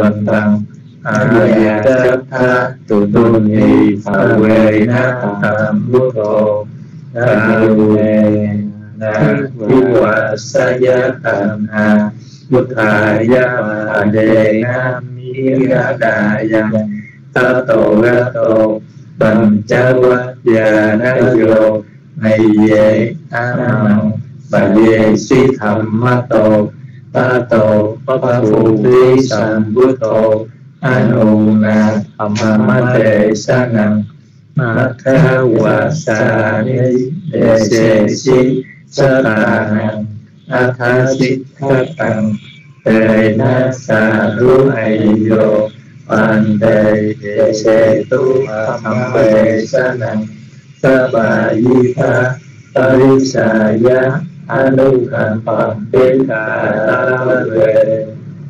vân tăng aya chatha tu ni phave na tam butto tave na vivasaya tanha buddhaya padena miradaya tato gato Pancavajjanayo Nayye Amang Bhaye Si Thammato Tato Paputi Sambuto Anuna Thammate Sanam Makha Wasani Desesi Satanang Athasikkhatang Tena Saru Ayo Pandai Dese Tu Ambe Sanang Sabayita Tarisaya Anukampam Pitare.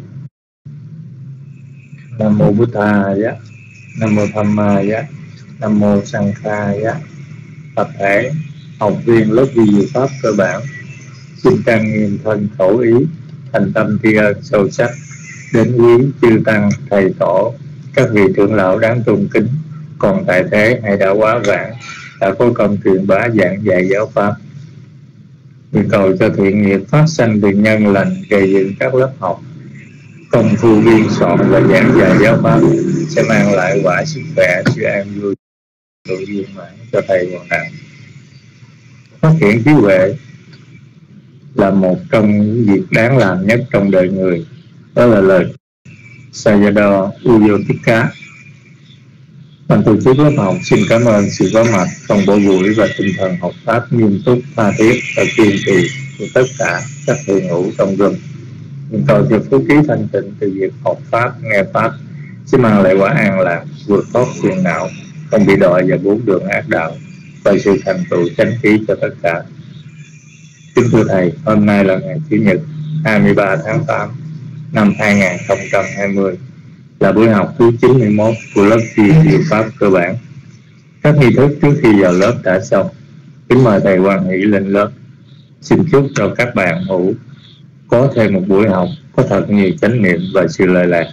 Nam mô Buddhaya, Nam mô Dhammaya, Nam mô Sankhaya. Tập thể học viên lớp vi diệu pháp cơ bản xin trang nghiêm thân khẩu ý, thành tâm tri ân sâu sắc đến quý chư tăng thầy tổ, các vị trưởng lão đáng tôn kính, còn tại thế hay đã quá vãng đã có công truyền bá giảng dạy giáo pháp. Nguyện cầu cho thiện nghiệp phát sanh từ nhân lành, gây dựng các lớp học, công phu biên soạn và giảng dạy giáo pháp sẽ mang lại quả sức khỏe, sự an vui, sự viên mãn cho thầy hoàn hảo. Phát triển trí huệ là một trong những việc đáng làm nhất trong đời người. Đó là lời Sayadaw Uyotika. Ban tổ chức lớp học xin cảm ơn sự có mặt trong buổi buổi và tinh thần học pháp nghiêm túc, tha thiết và kiên trì của tất cả các thầy hữu trong rừng. Nguyện cầu cho phước trí thanh tịnh từ việc học pháp, nghe pháp sẽ mang lại quả an lạc, vượt thoát phiền não, không bị đọa vào bốn đường ác đạo và sự thành tựu chánh khí cho tất cả. Kính thưa thầy, hôm nay là ngày Chủ nhật 23 tháng 8 năm 2020, là buổi học thứ 91 của lớp vi diệu pháp cơ bản. Các nghi thức trước khi vào lớp đã xong. Kính mời thầy Quan Hỷ lên lớp. Xin chúc cho các bạn hữu có thêm một buổi học có thật nhiều chánh niệm và sự lợi lạc.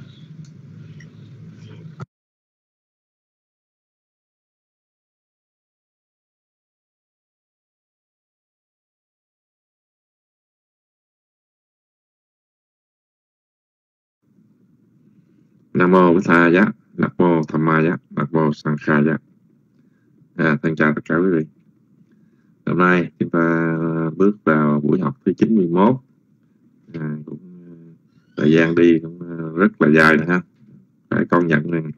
Nam mô Buddhaya, Nam mô Dhammaya, Nam mô Sankhaya. Thân chào tất cả quý vị. Hôm nay chúng ta bước vào buổi học thứ 91. Cũng thời gian đi cũng rất là dài nữa ha. Phải công nhận rằng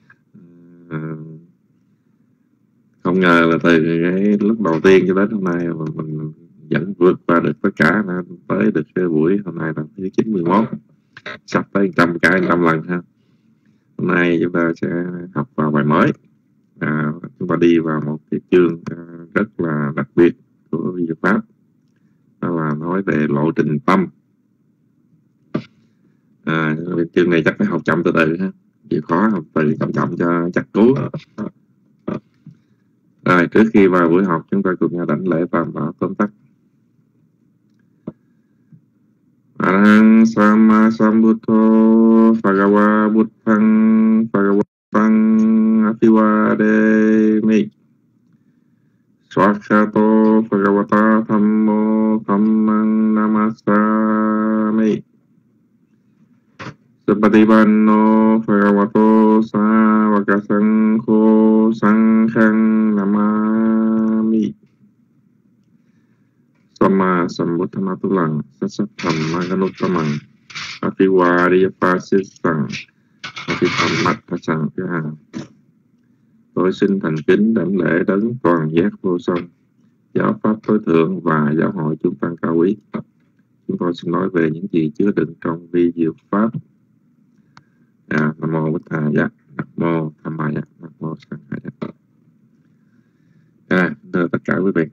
không ngờ là từ cái lúc đầu tiên cho đến hôm nay mà mình vẫn vượt qua được tất cả, tới được cái buổi hôm nay là thứ 91, sắp tới 100 lần ha. Hôm nay chúng ta sẽ học vào bài mới. Chúng ta đi vào một cái chương rất là đặc biệt của vi diệu pháp. Đó là nói về lộ trình tâm. Chương này chắc phải học chậm từ từ ha. Chịu khó học từ chậm cho chắc cú. Rồi, trước khi vào buổi học chúng ta cùng nhau đảnh lễ tam bảo tóm tắt. Arahang Sama Sambuddho Bhagava Buddhang Bhagavatam Aภิvādēmi Swakhato Bhagavata Dhammo Dhammang Namassāmi Sappatipanno Bhagavato Sāvaka Saṅkho Saṅghang Namāmi. Sama Sambuddhamatulang Sasatthammaganuttamang Aภิvādiyapāsissang Aภิdhammatthassang. Tôi xin thành kính đảnh lễ đấng toàn giác vô song, giáo pháp tối thượng và giáo hội chúng tăng cao quý. Chúng tôi xin nói về những gì chứa đựng trong vi diệu pháp. Nam mô Buddhaya, Nam mô Dhammaya, Nam mô Sankhaya. Tất cả quý vị,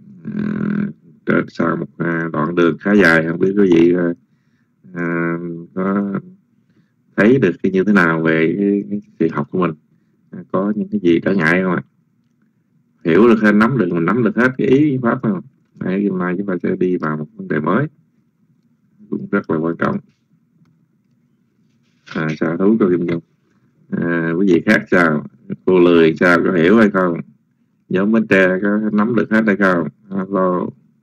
sau một đoạn đường khá dài, không biết quý vị có thấy được như thế nào về cái việc học của mình, có những cái gì trở ngại không ạ? Hiểu được hết, mình nắm được hết cái ý pháp không? Hôm nay chúng ta sẽ đi vào một vấn đề mới cũng rất là quan trọng. Sa thú cô Kim Nhung. Quý vị khác sao? Cô Lười sao, có hiểu hay không? Nhóm Bến Tre có nắm được hết hay không? Alo.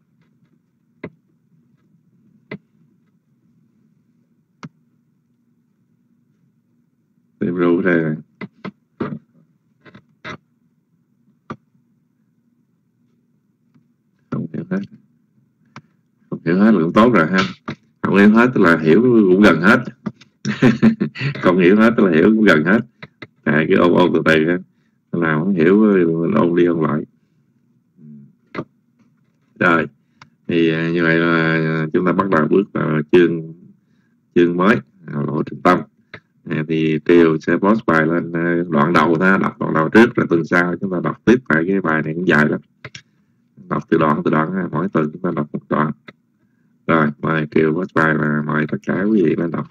Tìm rượu đây. Không hiểu hết. Không hiểu hết là cũng tốt rồi ha. Không hiểu hết tức là hiểu cũng gần hết. Không hiểu hết tức là hiểu cũng gần hết. Cứ ôn từ từ ha. Nào không hiểu mình ôn đi ôn lại. Rồi thì như vậy là chúng ta bắt đầu bước vào chương mới, lộ trình tâm. Thì Triều sẽ post bài lên đoạn đầu ha, đọc đoạn đầu trước rồi tuần sau chúng ta đọc tiếp lại. Cái bài này cũng dài lắm, đọc từ đoạn ha, mỗi tuần chúng ta đọc một đoạn. Rồi mời Triều post bài và mời tất cả quý vị lên đọc.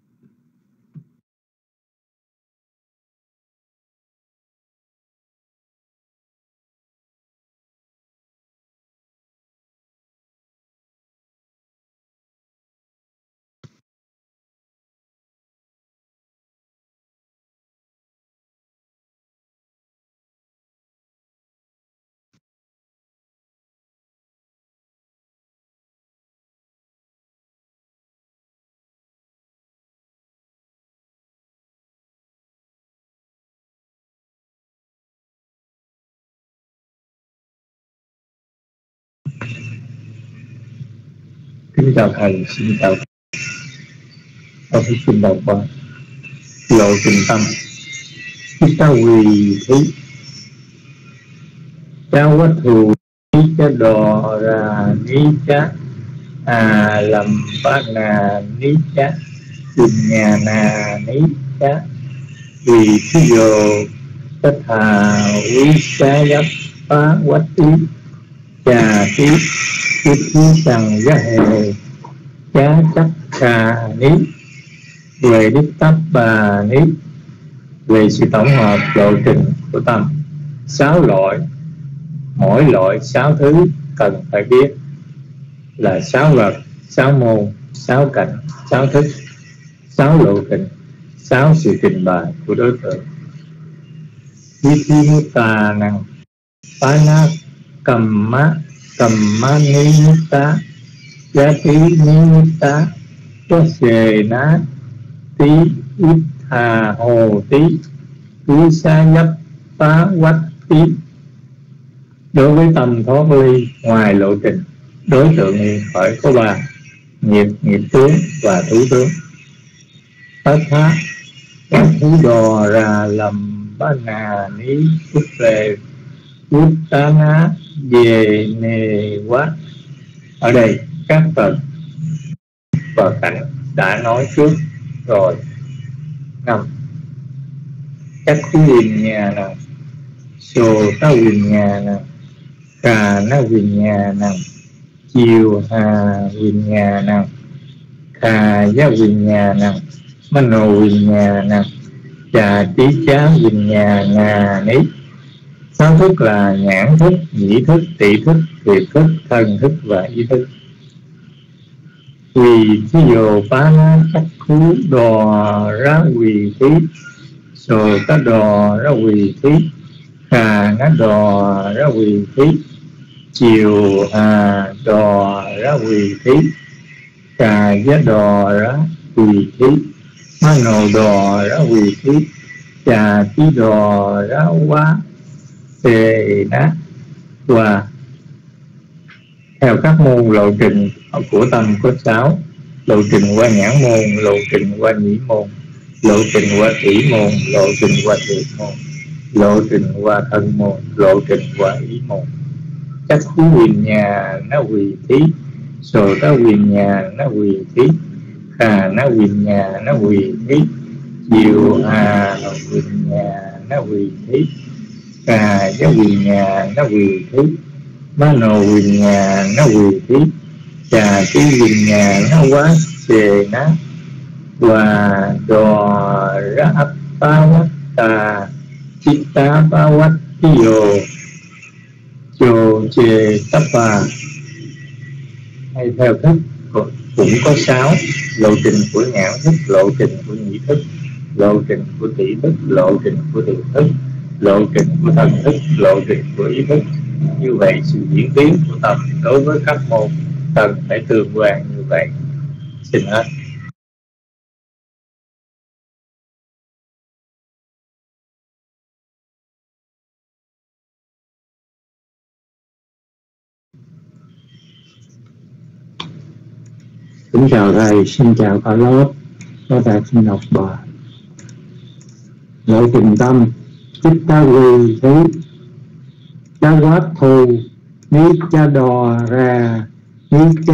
Kính chào thầy, xin chào. Tôi xin đọc qua lộ trình tâm. Chúng ta quỳ thí cháu quá thù ní chá đò ra ní chá làm ba nà ní chá quỳnh nhà nà ní chá quỳ thí dồ tất hà quý chá giáp phá quách ý trà tí quý thí sằng giá hề chá chắc trà ní về đích tắp bà ní. Về sự tổng hợp lộ trình của tâm 6 loại, mỗi loại 6 thứ cần phải biết là 6 vật, 6 môn, 6 cảnh, 6 thức, 6 lộ trình, 6 sự trình bày của đối tượng. Quý thi mô tà năng phá nát cầm má ní mô tá giá tí ní mô tá có xề ná tí ít hà hồ tí quý sa nhấp phá quách tí. Đối với tâm thoát ly ngoài lộ trình, đối tượng này phải có 3: nghiệp tướng và thú tướng. Phát thá các thú đò ra lầm ba nà ní quốc về quốc tá ná về nề quá. Ở đây các tầng và cảnh đã nói trước rồi. 5. Các khú quyền nhà nào sồ ta quyền nhà nào cà na quyền nhà nào chiều hà quyền nhà nào khà giá quyền nhà nào mano quyền nhà nào trà tí chá quyền nhà ngà ní. 6 thức là nhãn thức, nhĩ thức, tỷ thức, thiệt thức, thân thức và ý thức. Quỳ thí dồ phá ná chắc khú đò ra quỳ thí sồ tá đò ra quỳ thí khà ná đò ra quỳ thí chiều hà đò ra quỳ thí cà giá đò ra quỳ thí má nồ đò ra quỳ thí trà tí đò ra quá tề ná. Và theo các môn lộ trình của tâm có 6: lộ trình qua nhãn môn, lộ trình qua nhĩ môn, lộ trình qua tỷ môn, lộ trình qua thiệt môn, lộ trình qua thân môn, lộ trình qua ý môn. Các khú quyền nhà nó quỳ thí sồ tá quyền nhà nó quỳ thí khà nó quyền nhà nó quỳ thí chiều hà quyền nhà nó quỳ thí cà giá quyền nhà nó quỳ thí má nồ quyền nhà nó quỳ thí trà tí quyền nhà nó quá xề ná và đò ra ấp phá quách tà chít tá phá quách tí dồ chồ chề tắp bà. Hay theo thức cũng có 6: lộ trình của nhãn thức, lộ trình của nhĩ thức, lộ trình của tỷ thức, lộ trình của thiệt thức, lộ trình của thần thức, lộ trình của ý thức. Như vậy sự diễn biến của tâm đối với các môn cần phải tương quan như vậy. Xin hết. Kính chào thầy, xin chào cả lớp. Có thầy xin đọc bài. Lộ trình tâm, chích ta quỳ thí, cha quát thù, ní cha đò ra, ní cha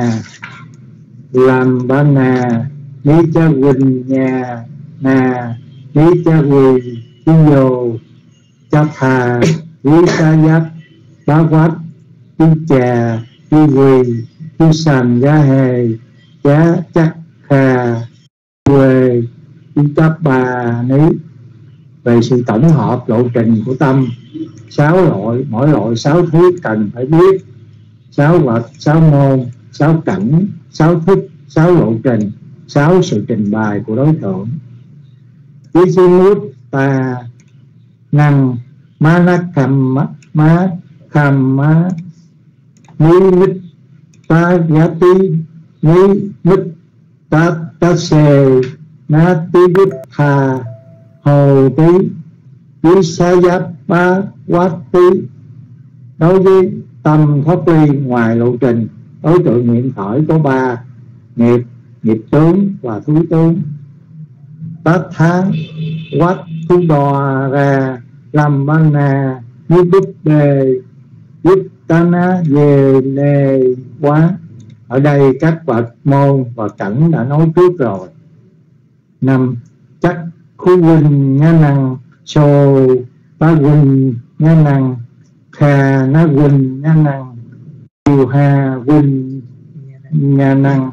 làm ba nà, ní cha quỳnh nhà nà, ní cha quỳ chi dồ, cha thà, ní cha giáp, bá quát, chi trà, chi quỳ, chi sành gia hề, chá chắc khà, quê, chi chấp bà ní. Về sự tổng hợp lộ trình của tâm, 6 loại, mỗi loại 6 thứ cần phải biết: 6 vật, 6 môn, 6 cảnh, 6 thức, 6 lộ trình, 6 sự trình bày của đối tượng. Với chi mút ta năng má nát kham má kham má ní mít ta giá tí ní mít ta xề ná tí vít thà hồ tí với sa giáp ba quát tí. Đối với tâm thoát ly ngoài lộ trình, đối tượng niệm khởi có 3: nghiệp, nghiệp tướng và thú tướng. Tát tháng quát thú đò ra làm ban nà như búp bê giúp ta ná về nề quá. Ở đây các bậc môn và cảnh đã nói trước rồi. 5. Chắc khu huynh nha năng sô ta huynh nha năng khà na huynh nha năng kiều hà huynh nha năng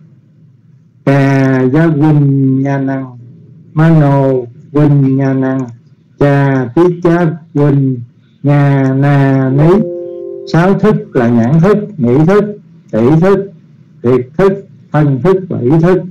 cà gia huynh nha năng mano huynh nha năng trà tí chá huynh nhà nà ní. 6 thức là nhãn thức, nhĩ thức, tỷ thức, thiệt thức, thân thức và ý thức.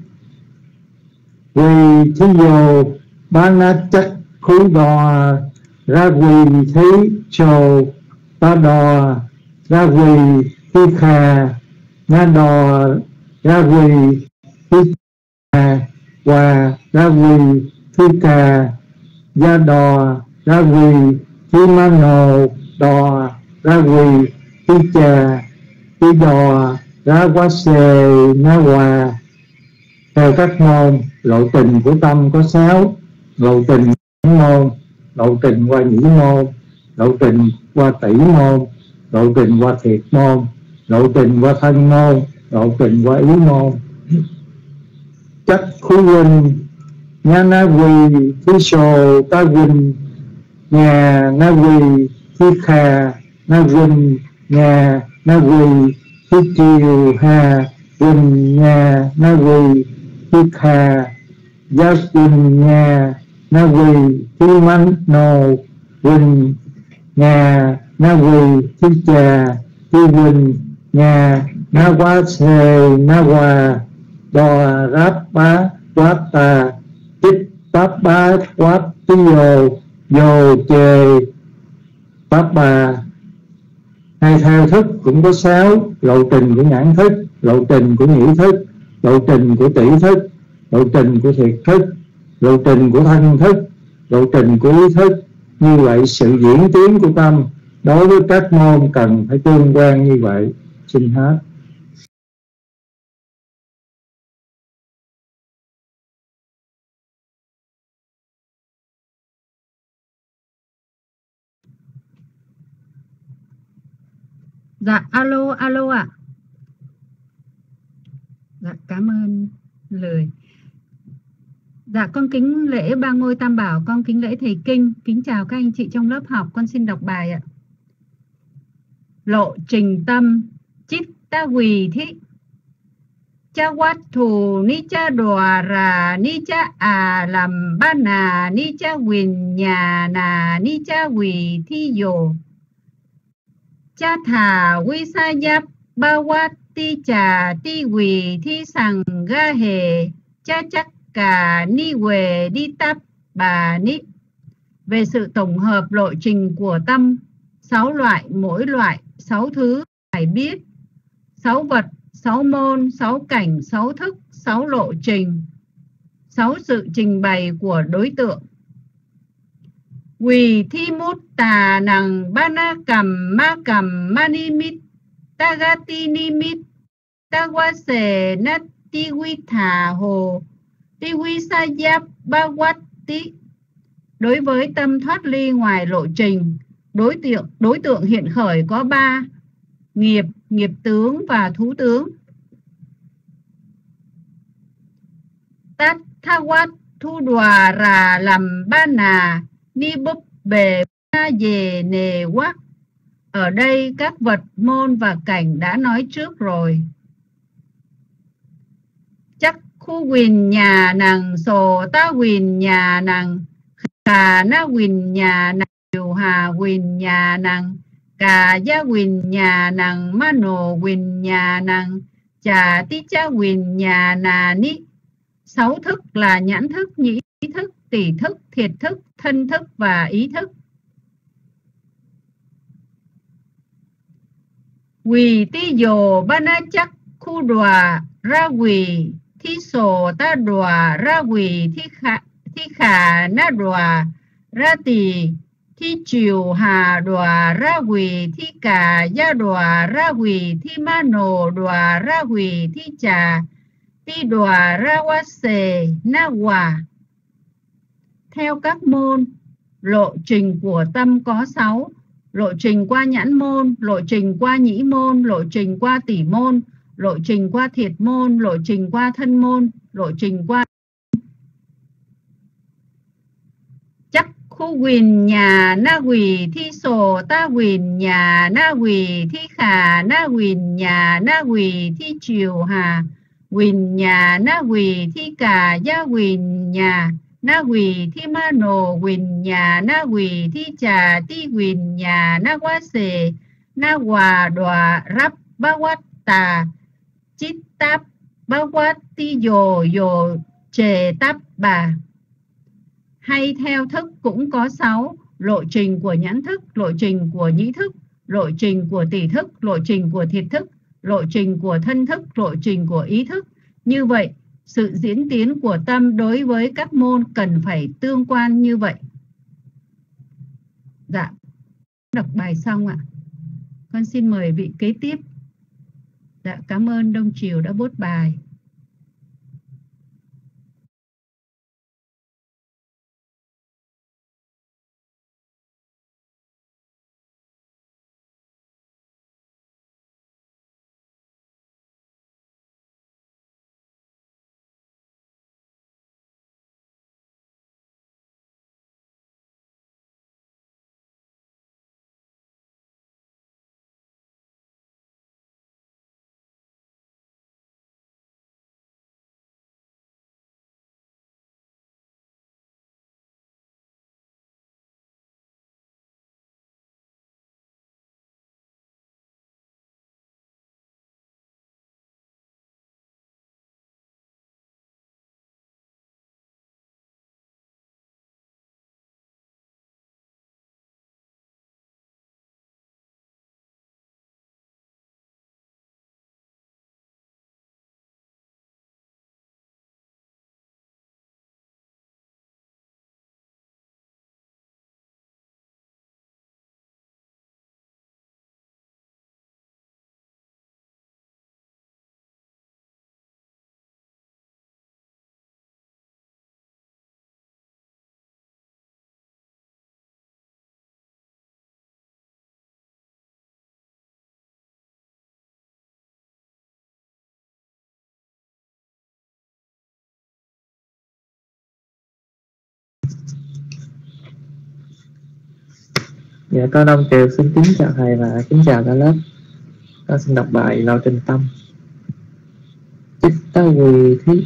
Quỳ thí dồ ba na chắc khú đò ra quỳ thí sồ ta đò ra quỳ thi khà na đò ra quỳ thi khà hòa ra quỳ thi cà gia đò ra quỳ thi mano đò ra quỳ thi trà thi đò ra quá xề na hòa. Theo các môn, lộ trình của tâm có 6: lộ trình môn, lộ trình qua nhĩ môn, lộ trình qua tỷ môn, lộ trình qua thiệt môn, lộ trình qua thân môn, lộ trình qua ý môn. Chắc khú huynh nha na quỳ thi sồ ta huynh nhà na quỳ thi khà na huynh nhà na quỳ thi kiều hà huynh nhà na quỳ thi khà gia huynh nhà na quỳ thi manh nô huynh nhà na quỳ thi trà thi huynh nhà na quá xề na hòa đò ráp bá quát tà tích táp bá quát tí dồ chề táp bà. Hay theo thức cũng có 6: lộ trình của nhãn thức, lộ trình của nhĩ thức, lộ trình của tỷ thức, lộ trình của thiệt thức, lộ trình của thân thức, lộ trình của ý thức. Như vậy sự diễn tiến của tâm đối với các môn cần phải tương quan như vậy. Xin hết. Dạ, alo ạ. Dạ, cảm ơn lời. Dạ, con kính lễ ba ngôi tam bảo, con kính lễ thầy Kinh, kính chào các anh chị trong lớp học. Con xin đọc bài ạ. Lộ trình tâm, chít ta quỳ thí, cha quát thù ni cha đòa ra ni cha làm ba nà ni cha quỳnh nhà nà ni cha quỳ thi dồ cha thà quy sa giáp ba quát ti trà ti quỳ thi sằng ga hề cha chắc cả ni quề đi tắp bà ni. Về sự tổng hợp lộ trình của tâm, 6 loại, mỗi loại 6 thứ phải biết, 6 vật, 6 môn, 6 cảnh, 6 thức, 6 lộ trình, 6 sự trình bày của đối tượng. Quỳ thi mút tà nằng ba na cầm ma ni mít tagati ni mít tawa sề na ti quy thả hồ ti quy sa giáp ba quát tí. Đối với tâm thoát ly ngoài lộ trình, đối tượng hiện khởi có 3: nghiệp, nghiệp tướng và thú tướng. Tát tha quát thu đòa rà làm ba nà ni búp bề na về nề quát. Ở đây các vật, môn và cảnh đã nói trước rồi. Chắc khu quỳnh nhà nằng sổ ta quỳnh nhà nằng cả na quỳnh nhà nằng điều hà quỳnh nhà nằng cả gia quỳnh nhà nằng ma nổ quỳnh nhà nằng chà tí cha quỳnh nhà nà ní. 6 thức là nhãn thức, nhĩ thức, tỷ thức, thiệt thức, thân thức và ý thức. Quỳ ti dồ ba na chắc khu đòa ra quỳ thi sổ ta đòa ra quỳ thi khả na đòa ra tỳ thi chiều hà đòa ra quỳ thi cả gia đòa ra quỳ thi ma nổ đòa ra quỳ thi trà ti đòa ra wa sề na hòa. Theo các môn, lộ trình của tâm có 6: lộ trình qua nhãn môn, lộ trình qua nhĩ môn, lộ trình qua tỷ môn, lộ trình qua thiệt môn, lộ trình qua thân môn, lộ trình qua chắc khu quỳnh nhà na quỳ thi sổ ta quỳnh nhà na quỳ thi khả na quỳnh nhà na quỳ thi chiều hà quỳnh nhà na quỳ thi cả gia quỳnh nhà na quỳ thi ma nổ quỳnh nhà na quỳ thi trà ti quỳnh nhà na quá sề na hòa đòa rắp ba quát tà chít táp ba quát ti dồ dồ chề táp bà. Hay theo thức cũng có 6: lộ trình của nhãn thức, lộ trình của nhĩ thức, lộ trình của tỷ thức, lộ trình của thiệt thức, lộ trình của thân thức, lộ trình của ý thức. Như vậy, sự diễn tiến của tâm đối với các môn cần phải tương quan như vậy. Dạ, đọc bài xong ạ. Con xin mời vị kế tiếp. Dạ, cảm ơn Đông Triều đã bốt bài. Dạ, con Đông Triều xin kính chào thầy và kính chào cả lớp. Con xin đọc bài Lộ trình tâm. Chitta quỳ thí.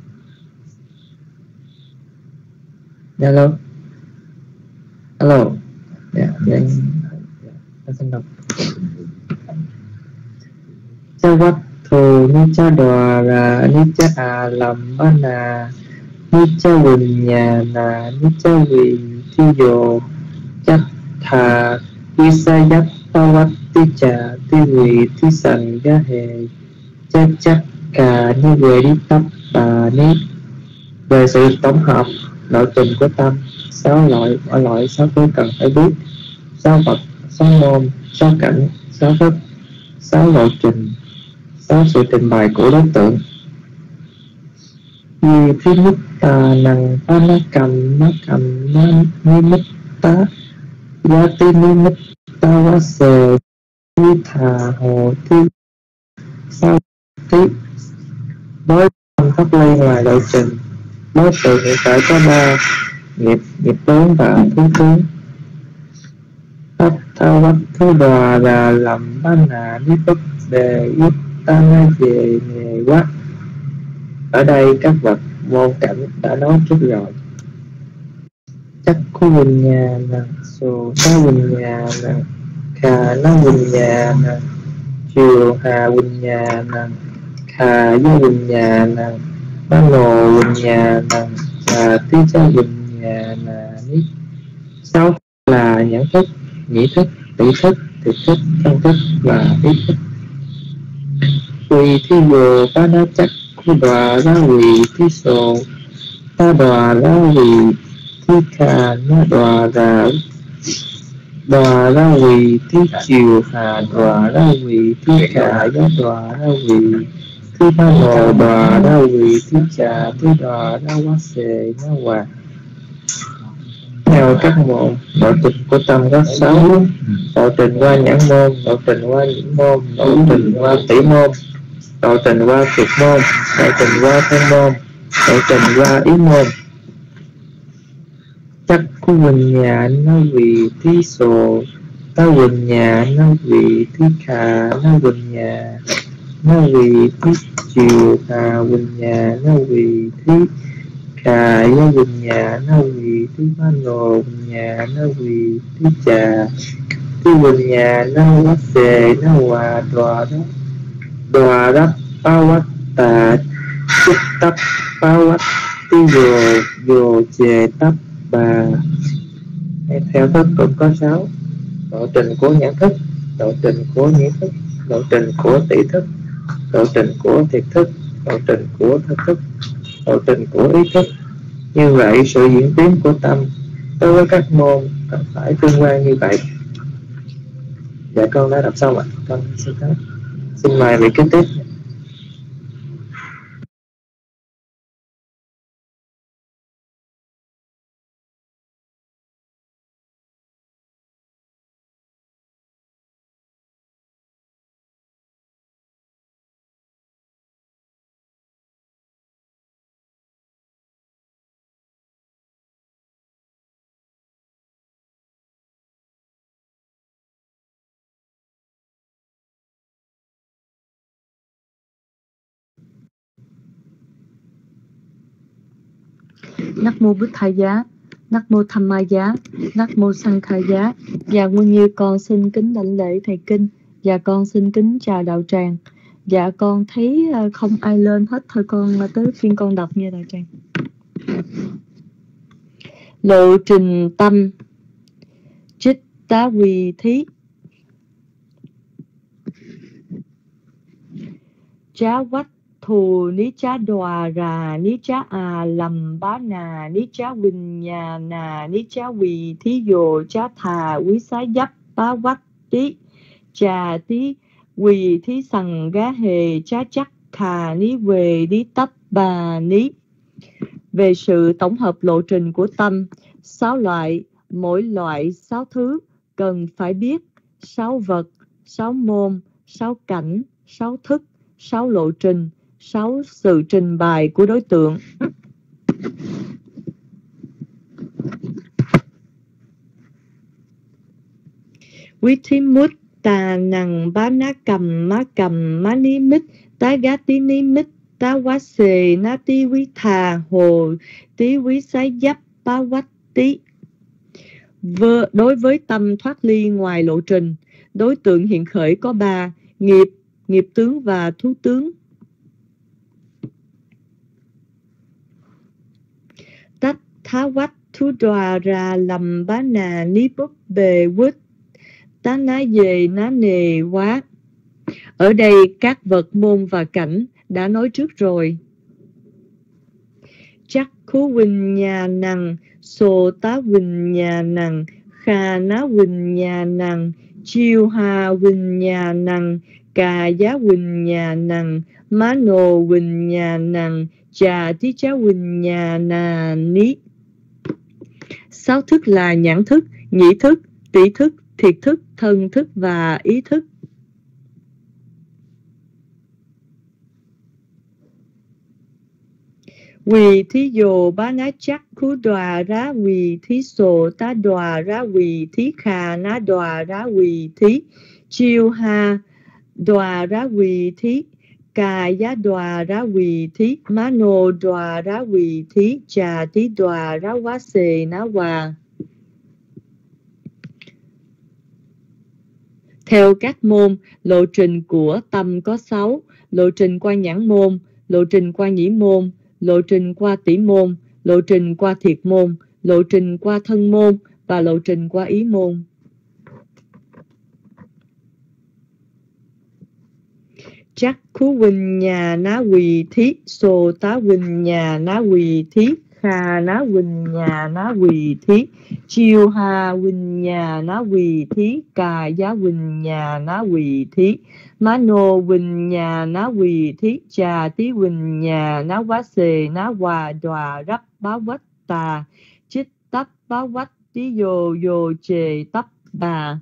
Alo. Alo. Dạ, con xin đọc. Cha quát thù ni cha đòa ra ni cha à làm ba nà ni cha quỳnh nhà nà ni cha quỳ thi dồ chắc thà quy sa dắt pa vắt ti trà ti quỳ ti sành ga hề cha chắc cả ni về đi tấp bà ni. Về sự tổng hợp nội trình của tâm, 6 loại 6 thứ cần phải biết: 6 vật, 6 môn, 6 cảnh, 6 thức, 6 lộ trình, 6 sự trình bày của đối tượng. Vì thi mít tà năng pa na cầm na ni mít tá ya ti ni mít ta wa sề ni thà hồ ti sao tí. Đối tâm pháp ly ngoài lộ trình, đối tượng hiện tại có 3: nghiệp tướng và thứ tướng. Pháp thao vắt thứ đòa là làm ba nà ní bất đề yết ta na về nghề quá. Ở đây các vật môn cảnh đã nói trước rồi. Chắc khu quỳnh nhà nè, sồ ta quỳnh nhà nè, khà na quỳnh nhà nè, chiều hà quỳnh nhà nè, khà gia quỳnh nhà nè, ba nồ quỳnh nhà nè, và tí cha quỳnh nhà nè ní. 6 là nhãn thức, nhĩ thức, tỷ thức, thiệt thức, thân thức và ý thức. Quỳ thi dồ ba na chắc khu đòa ra quỳ thi sồ ta đòa ra quỳ thi khà na đòa ra quỳ thi chiều hà đòa ra quỳ thi khà giá đòa ra quỳ thi ba nồ đòa ra quỳ thi trà thi đòa ra quá xề na hòa. Theo các môn, lộ trình của tâm có 6: lộ trình qua nhãn môn, lộ trình qua nhĩ môn, lộ trình qua tỷ môn, lộ trình qua thiệt môn, lộ trình qua thân môn, lộ trình qua ý môn. Chắc khu quỳnh nhà nó vì thi sồ ta quỳnh nhà nó vì thi khà nó quỳnh nhà nó vì thi chiều hà quỳnh nhà nó vì thi khà gia quỳnh nhà nó vì thi ba nồ quỳnh nhà nó vì thi trà thi quỳnh nhà nó quá xề nó hòa đòa đó pa vắt tà chích tấp pa vắt ti dồ chề tấp bà. Theo thức cũng có 6: lộ trình của nhãn thức, lộ trình của nhĩ thức, lộ trình của tỷ thức, lộ trình của thiệt thức, lộ trình của thân thức, lộ trình của ý thức. Như vậy sự diễn tiến của tâm đối với các môn cần phải tương quan như vậy. Dạ con đã đọc xong ạ. Con xin mời vị kế tiếp. Nắc mô Bụt Thầy Giá, Nắc mô Tham Ma Giá, Nắc mô Sang Khai Giá. Dạ Nguyên Như con xin kính đảnh lễ thầy kinh. Dạ con xin kính chào đạo tràng. Dạ con thấy không ai lên hết, thôi con tới phiên con đọc nha đạo tràng. Lộ trình tâm chích tá quỳ thí chá vách thù ní chá đòa rà ní chá à lầm bá nà ní chá quỳnh nhà nà ní chá quỳ thí dồ chá thà quý xá dấp bá vách tí trà tí quỳ thí sằng gá hề chá chắc khà ní về ní tấp bà ní. Về sự tổng hợp lộ trình của tâm, 6 loại, mỗi loại 6 thứ cần phải biết: 6 vật, 6 môn, 6 cảnh, 6 thức, 6 lộ trình, 6 sự trình bày của đối tượng. Quý thí mút tà nằng bá ná cầm má ní mít tá gá tí ní mít tá quá xề ná tí quý thà hồ tí quý sái dắp bá quách tí. Đối với tâm thoát ly ngoài lộ trình, đối tượng hiện khởi có 3: nghiệp, nghiệp tướng và thú tướng. Tát thá vách thú đoà ra lầm bá nà ní búp bề quýt tá ná về ná nề quá. Ở đây các vật môn và cảnh đã nói trước rồi. Chắc khú huynh nhà năng, sô tá huynh nhà năng, kha ná huynh nhà năng, chiêu ha huynh nhà năng, cà giá huynh nhà năng, má nô huynh nhà năng, trà tí chá huynh nhà nà ní. 6 thức là nhãn thức, nhĩ thức, tỷ thức, thiệt thức, thân thức và ý thức. Quỳ thí dồ bá ná chắc khú đòa rá quỳ thí sổ tá đòa rá quỳ thí khà ná đòa rá quỳ thí chiêu ha đòa rá quỳ thí cà giá đòa rá quỳ thí má nô đòa rá quỳ thí trà tí đòa rá quá xề ná hòa. Theo các môn, lộ trình của tâm có 6: lộ trình qua nhãn môn, lộ trình qua nhĩ môn, lộ trình qua tỷ môn, lộ trình qua thiệt môn, lộ trình qua thân môn và lộ trình qua ý môn. Chắc khú huynh nhà ná quỳ thí, sô tá huynh nhà ná quỳ thí, kha ná huynh nhà ná quỳ thí, chiêu ha huynh nhà ná quỳ thí, cà giá huynh nhà ná quỳ thí, má nô huynh nhà ná quỳ thí, trà tí huynh nhà ná quá xề ná hòa đòa rắp báo vách tà, chích tắp báo vách tí dồ dồ chề tắp bà.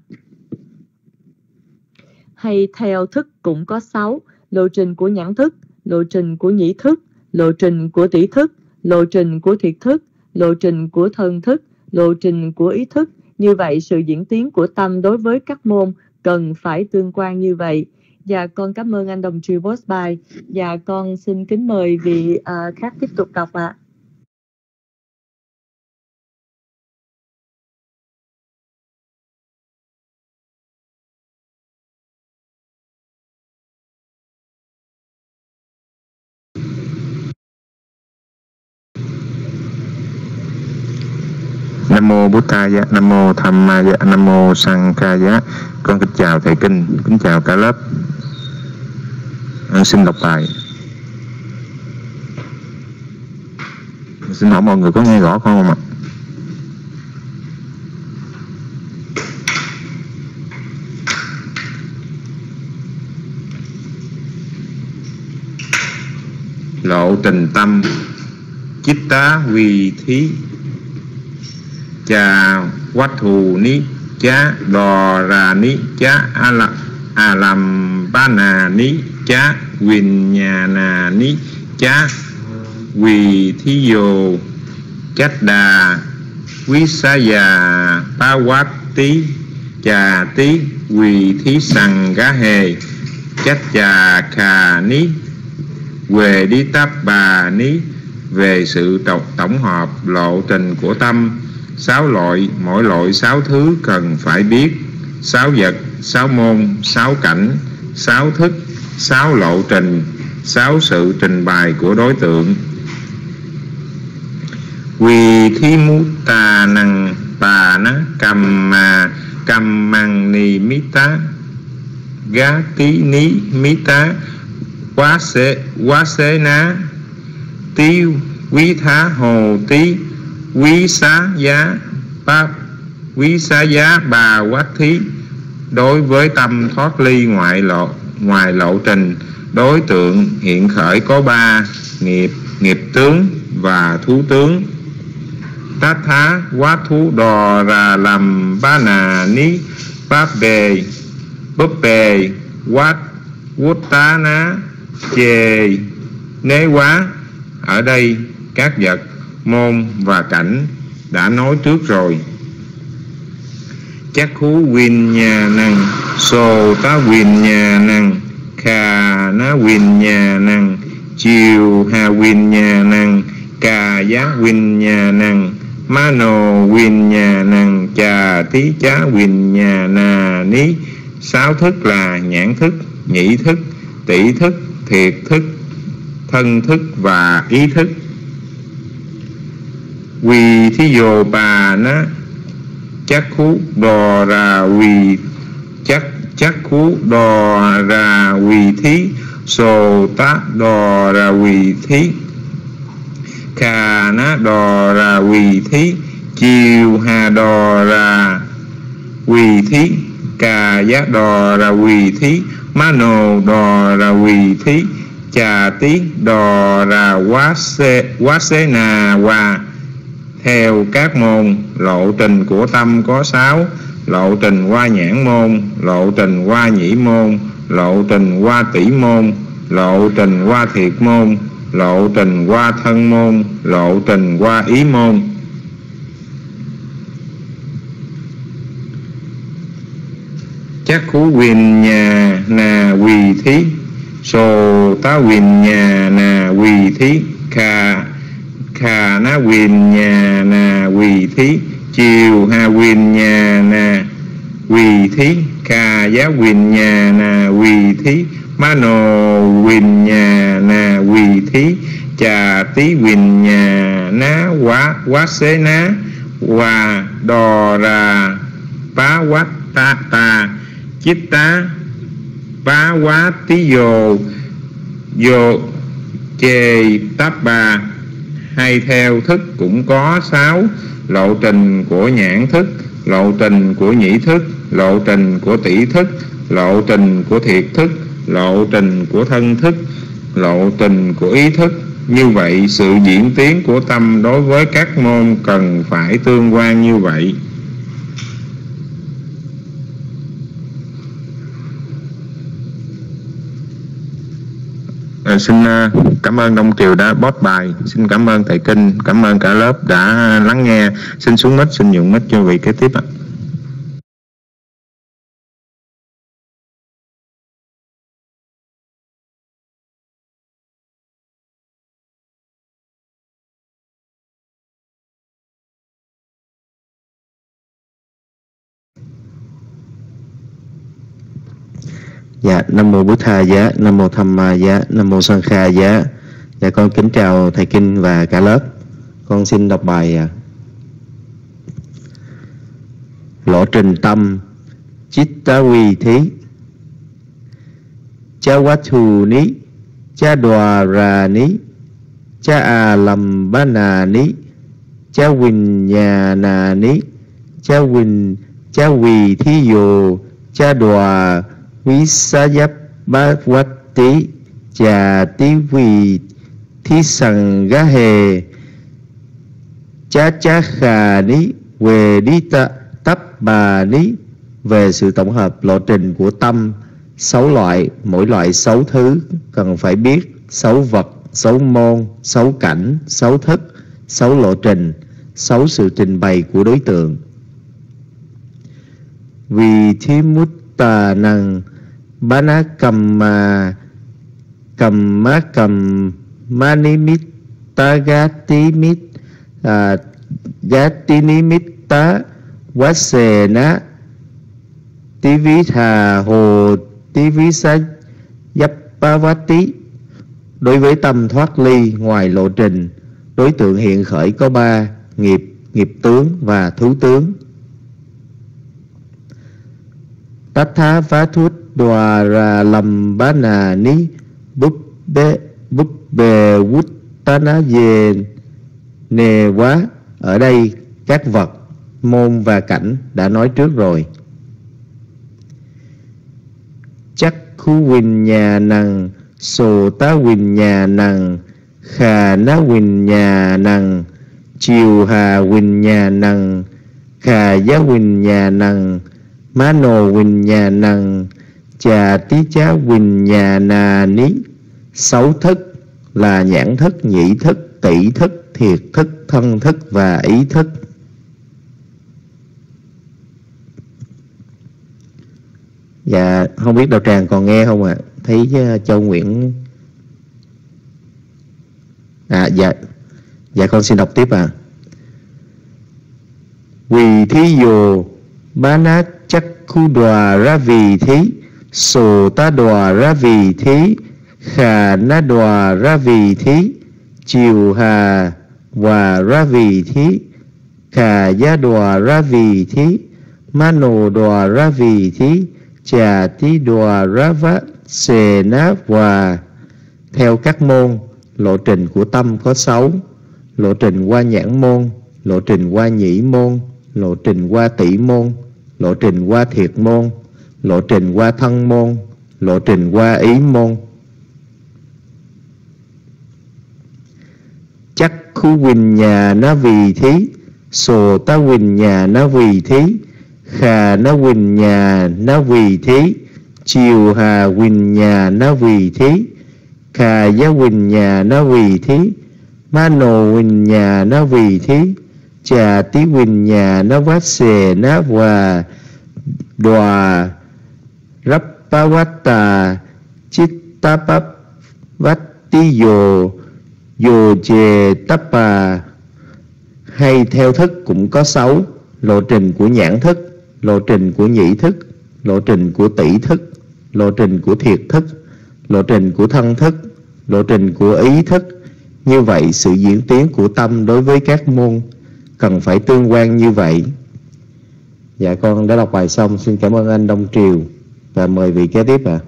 Hay theo thức cũng có 6: lộ trình của nhãn thức, lộ trình của nhĩ thức, lộ trình của tỷ thức, lộ trình của thiệt thức, lộ trình của thân thức, lộ trình của ý thức. Như vậy, sự diễn tiến của tâm đối với các môn cần phải tương quan như vậy. Và con cảm ơn anh đồng trì Bosby. Và con xin kính mời vị khác tiếp tục đọc ạ. Nam mô Bụt Thaya, Nam mô Dhammaya, Nam mô Sanghaya. Con kính chào thầy kinh, kính chào cả lớp. Xin đọc bài. Xin hỏi mọi người có nghe rõ con không ạ? Lộ trình tâm chitta vi thí cha vách thù ní chá đò ra ní chá a làm ba nà ní chá quỳnh nhà nà ní chá quỳ thí dồ cách đà quý xá già ba quát tí trà tí quỳ thí sằng gá hề cách trà khà ní về đi táp bà ní. Về sự tổng hợp lộ trình của tâm, 6 loại, mỗi loại 6 thứ cần phải biết: 6 vật, 6 môn, 6 cảnh, 6 thức, 6 lộ trình, 6 sự trình bày của đối tượng. Quỳ thí mú tà năng bà ná cầm măng nì mí tá gá tí ní mí tá quá xế ná tí quý thá hồ tí quý xá giá bà quát thí. Đối với tâm thoát ly ngoài lộ trình, đối tượng hiện khởi có 3: nghiệp tướng và thú tướng. Tát thá quá thú đò ra làm ba nà ní báp bề búp bề quát vút tá ná chề nế quá. Ở đây các vật, môn và cảnh đã nói trước rồi. Chắc khú huynh nhà năng, sô tá huynh nhà năng, khà ná huynh nhà năng, chiều hà huynh nhà năng, cà giá huynh nhà năng, má nô huynh nhà năng, trà tí chá huynh nhà nà ní. 6 thức là nhãn thức, nhĩ thức, tỷ thức, thiệt thức, thân thức và ý thức. Quỳ thí dồ bà ná chắc khú đò ra quỳ chắc khú đò ra quỳ thí sồ tá đò ra quỳ thí khà ná đò ra quỳ thí chiều hà đò ra quỳ thí cà giá đò ra quỳ thí má nồ đò ra quỳ thí chà tí đò ra quá xế nà hòa. Theo các môn, lộ trình của tâm có 6: lộ trình qua nhãn môn, lộ trình qua nhĩ môn, lộ trình qua tỷ môn, lộ trình qua thiệt môn, lộ trình qua thân môn, lộ trình qua ý môn. Chắc khú quyền nhà nà quỳ thí sồ tá quyền nhà nà quỳ thí khà ná quyền nhà nà quỳ thí chiều hà quyền nhà nà quỳ thí khà giá quyền nhà nà quỳ thí má nồ quyền nhà nà quỳ thí chà tí quyền nhà ná quá xế ná hòa đò ra bá quát ta ta chít tá bá quá tí dồ chê táp bà. Hay theo thức cũng có 6: lộ trình của nhãn thức, lộ trình của nhĩ thức, lộ trình của tỷ thức, lộ trình của thiệt thức, lộ trình của thân thức, lộ trình của ý thức. Như vậy, sự diễn tiến của tâm đối với các môn cần phải tương quan như vậy. Xin cảm ơn Đông Triều đã post bài. Xin cảm ơn thầy Kinh, cảm ơn cả lớp đã lắng nghe. Xin xuống mic, xin nhường mic cho vị kế tiếp ạ. Dạ, Nam Mô Bụt Tha Giá, Nam Mô Tham Ma Giá, Nam Mô Sang Kha Giá. Dạ, con kính chào thầy Kinh và cả lớp. Con xin đọc bài lộ trình tâm Chitta Vi Thí Cha Vatu Ní Cha Đoà Ra Ní Cha A Lam Ba Na Ní Cha Vinh Nhà Na Ní Cha Vi Thí Dồ Cha Đoà Quý Sa Giáp Bá Quát Tí Chà Tí Vi Thí Sằng Gá Hề Chá Chá Khà Ní Về Đi Tắp Bà Ní. Về sự tổng hợp lộ trình của tâm 6 loại, mỗi loại 6 thứ cần phải biết: 6 vật, 6 môn, 6 cảnh, 6 thức, 6 lộ trình, 6 sự trình bày của đối tượng. Vì thí mút tà năng bá ná cầm ma ni mít ta gá tí ni mít tá quá xề ná tí ví thà hồ tí ví sa dắp ba vá tí. Đối với tâm thoát ly ngoài lộ trình, đối tượng hiện khởi có 3: nghiệp tướng và thú tướng. Tát thá phá thuất đoà ra lâm bá nà ní búp bề vút tá ná dê nề quá. Ở đây các vật, môn và cảnh đã nói trước rồi. Chắc khu quỳnh nhà nằng sồ tá quỳnh nhà nằng khà ná quỳnh nhà nằng chiều hà quỳnh nhà nằng khà giá quỳnh nhà nằng má nồ quỳnh nhà nằng chà tí chá quỳnh nhà nà ní. 6 thức là nhãn thức, nhĩ thức, tỷ thức, thiệt thức, thân thức và ý thức. Dạ, không biết Đạo Tràng còn nghe không ạ? Thấy Châu Nguyễn... Dạ con xin đọc tiếp ạ. Vì thí dồ bá ná chắc khu đòa ra vì thí Sô tá đòa ra vì thí, khà na đòa ra vì thí, chiều hà hòa ra vì thí, khà giá đòa ra vì thí, ma nô đòa ra vì thí, chà tí đòa ra vá xề ná hòa. Theo các môn, lộ trình của tâm có 6: lộ trình qua nhãn môn, lộ trình qua nhĩ môn, lộ trình qua tỷ môn, lộ trình qua thiệt môn, lộ trình qua thân môn, lộ trình qua ý môn. Chắc khu quỳnh nhà na vì thí, sồ ta quỳnh nhà na vì thí, khà na quỳnh nhà na vì thí, chiều hà quỳnh nhà na vì thí, khà giá quỳnh nhà na vì thí, ma nô quỳnh nhà na vì thí, chà tí quỳnh nhà na vát xề ná hòa, đòa rắp pa vát tà, chít ta pắp vát tí dồ, dồ chề tắp bà. Hay theo thức cũng có 6: lộ trình của nhãn thức, lộ trình của nhĩ thức, lộ trình của tỷ thức, lộ trình của thiệt thức, lộ trình của thân thức, lộ trình của ý thức. Như vậy, sự diễn tiến của tâm đối với các môn cần phải tương quan như vậy. Dạ, con đã đọc bài xong. Xin cảm ơn anh Đông Triều và mời vị kế tiếp ạ.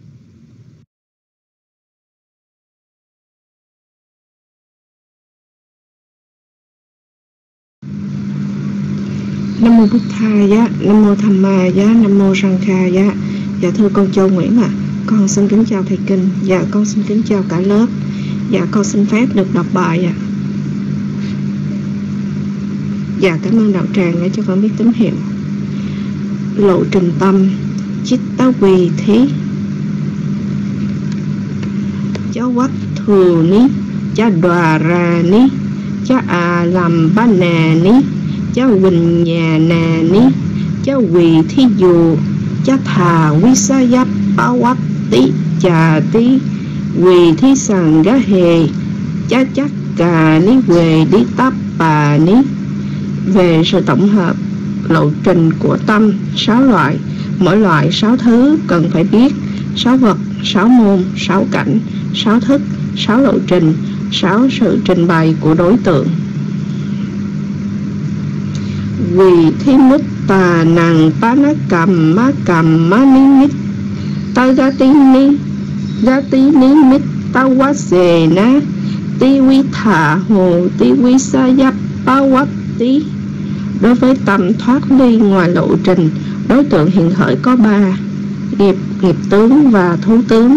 Nam mô Bụt Thaya, Nam mô Tham Ma Giá, Nam mô Sang Kha Giá. Dạ thưa con Châu Nguyễn ạ, con xin kính chào thầy Kinh. Dạ con xin kính chào cả lớp. Dạ con xin phép được đọc bài ạ. Dạ cảm ơn đạo tràng đã cho con biết tín hiệu. Lộ trình tâm Chitta Quỳ Thí, Cháu Quách Thù Ní, Chá Đòa Ra Ní, Chá À Làm Ba Nà Ní, Chá Quỳnh Nhà Nà Ní, Chá Quỳ Thí Dù, Chá Thà Quý Sa Giáp Bá Quách Tí, Chà Tí Quỳ Thí Sàng Gá Hề, Chá Chắc Cà Ní Quề Đi Táp Bà Ní. Về sự tổng hợp lộ trình của tâm 6 loại, mỗi loại 6 thứ cần phải biết: 6 vật, 6 môn, 6 cảnh, 6 thức, 6 lộ trình, 6 sự trình bày của đối tượng. Quỳ thí mít tà nàng pa ná cầm má ní mít ta gá tí ní mít ta quá xề ná tí quý thả hồ tí quý sa giáp pa quát tí. Đối với tâm thoát ly ngoài lộ trình, đối tượng hiện khởi có 3: nghiệp tướng và thú tướng.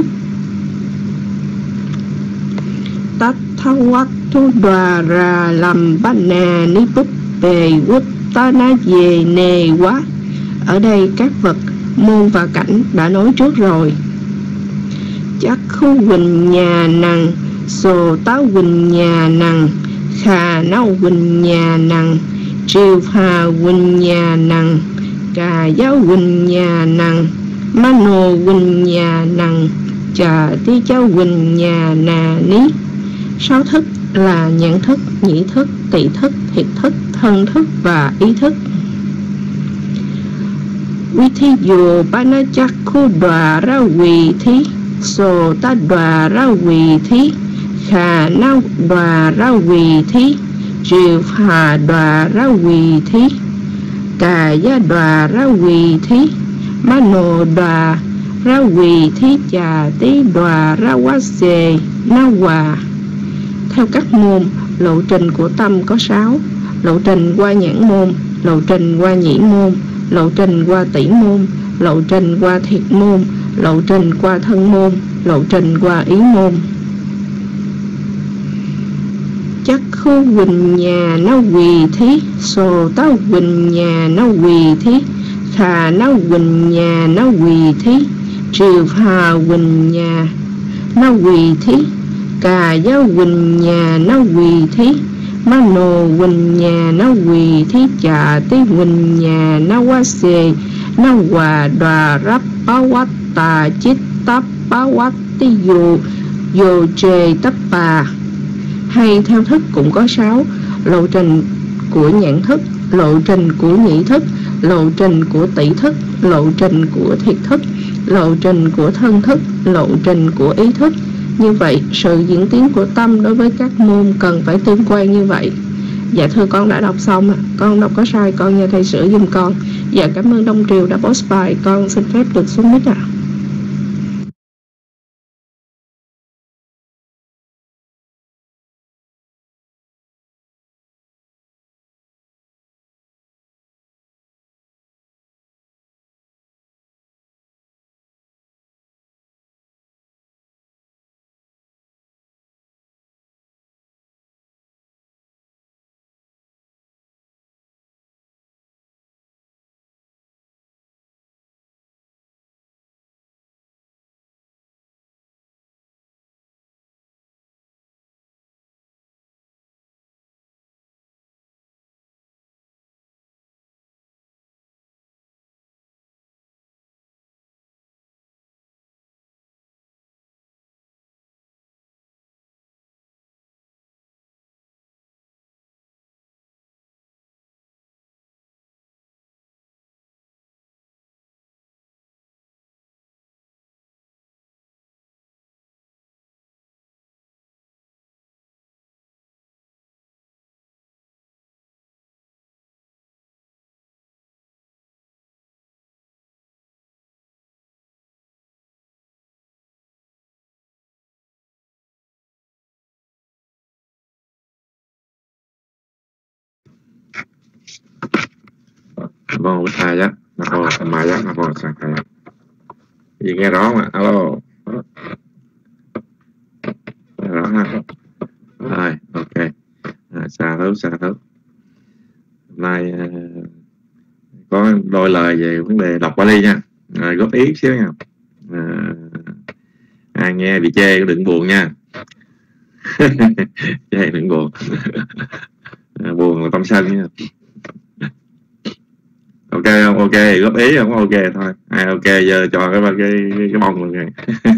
Tát thá quát thú đòa ra làm bát nà ní búp bề quất ta ná về nề quá. Ở đây các vật, môn và cảnh đã nói trước rồi. Chắc khu quỳnh nhà nằng, sồ tá quỳnh nhà nằng, khà nâu quỳnh nhà nằng, triều hà quỳnh nhà nằng, cà giáo quỳnh nhà nằng, ma nô quỳnh nhà nằng, trà tí cháu quỳnh nhà nà ní. 6 thức là nhãn thức, nhĩ thức, tỳ thức, thiệt thức, thân thức và ý thức. Quý thí dù ba na chắc khu đòa ra quỳ thí, sồ ta đòa ra quỳ thí, khà na đòa ra quỳ thí, triều hà đòa ra quỳ thí, cà gia đòa ra quỳ thí, ma nô đòa ra quỳ thí, chà tí đòa ra quá xề na hòa. Theo các môn, lộ trình của tâm có 6: lộ trình qua nhãn môn, lộ trình qua nhĩ môn, lộ trình qua tỷ môn, lộ trình qua thiệt môn, lộ trình qua thân môn, lộ trình qua ý môn. Chắc khu quỳnh nhà nó quỳ thí, sồ tá quỳnh nhà nó quỳ thí, khà nó quỳnh nhà nó quỳ thí, triều hà quỳnh nhà nó quỳ thí, cà giáo quỳnh nhà nó quỳ thí, ma nô quỳnh nhà nó quỳ thí, chà tí quỳnh nhà nó quá xề nó hòa, đòa rắp bá quát tà chít táp bá quát tí dù, dồ trề tắp bà. Hay theo thức cũng có 6: lộ trình của nhãn thức, lộ trình của nhĩ thức, lộ trình của tỷ thức, lộ trình của thiệt thức, lộ trình của thân thức, lộ trình của ý thức. Như vậy, sự diễn tiến của tâm đối với các môn cần phải tương quan như vậy. Dạ thưa con đã đọc xong ạ. Con đọc có sai con nhờ thầy sửa giùm con. Dạ cảm ơn Đông Triều đã post bài. Con xin phép được xuống mic ạ. Vâng, với thầy á, Nam Mai á, Nam Mô Sang Thầy. Gì nghe rõ mà, alo. Rõ ha. Rồi, ok. Xa thấu. Hôm nay có đôi lời về vấn đề đọc Bali nha. Góp ý xíu nha. Ai nghe bị chê đừng buồn nha. Chê đừng buồn. Buồn là tâm sân nha. Ok không? Ok, góp ý không? Ok thôi. Ai ok giờ cho cái bông luôn này.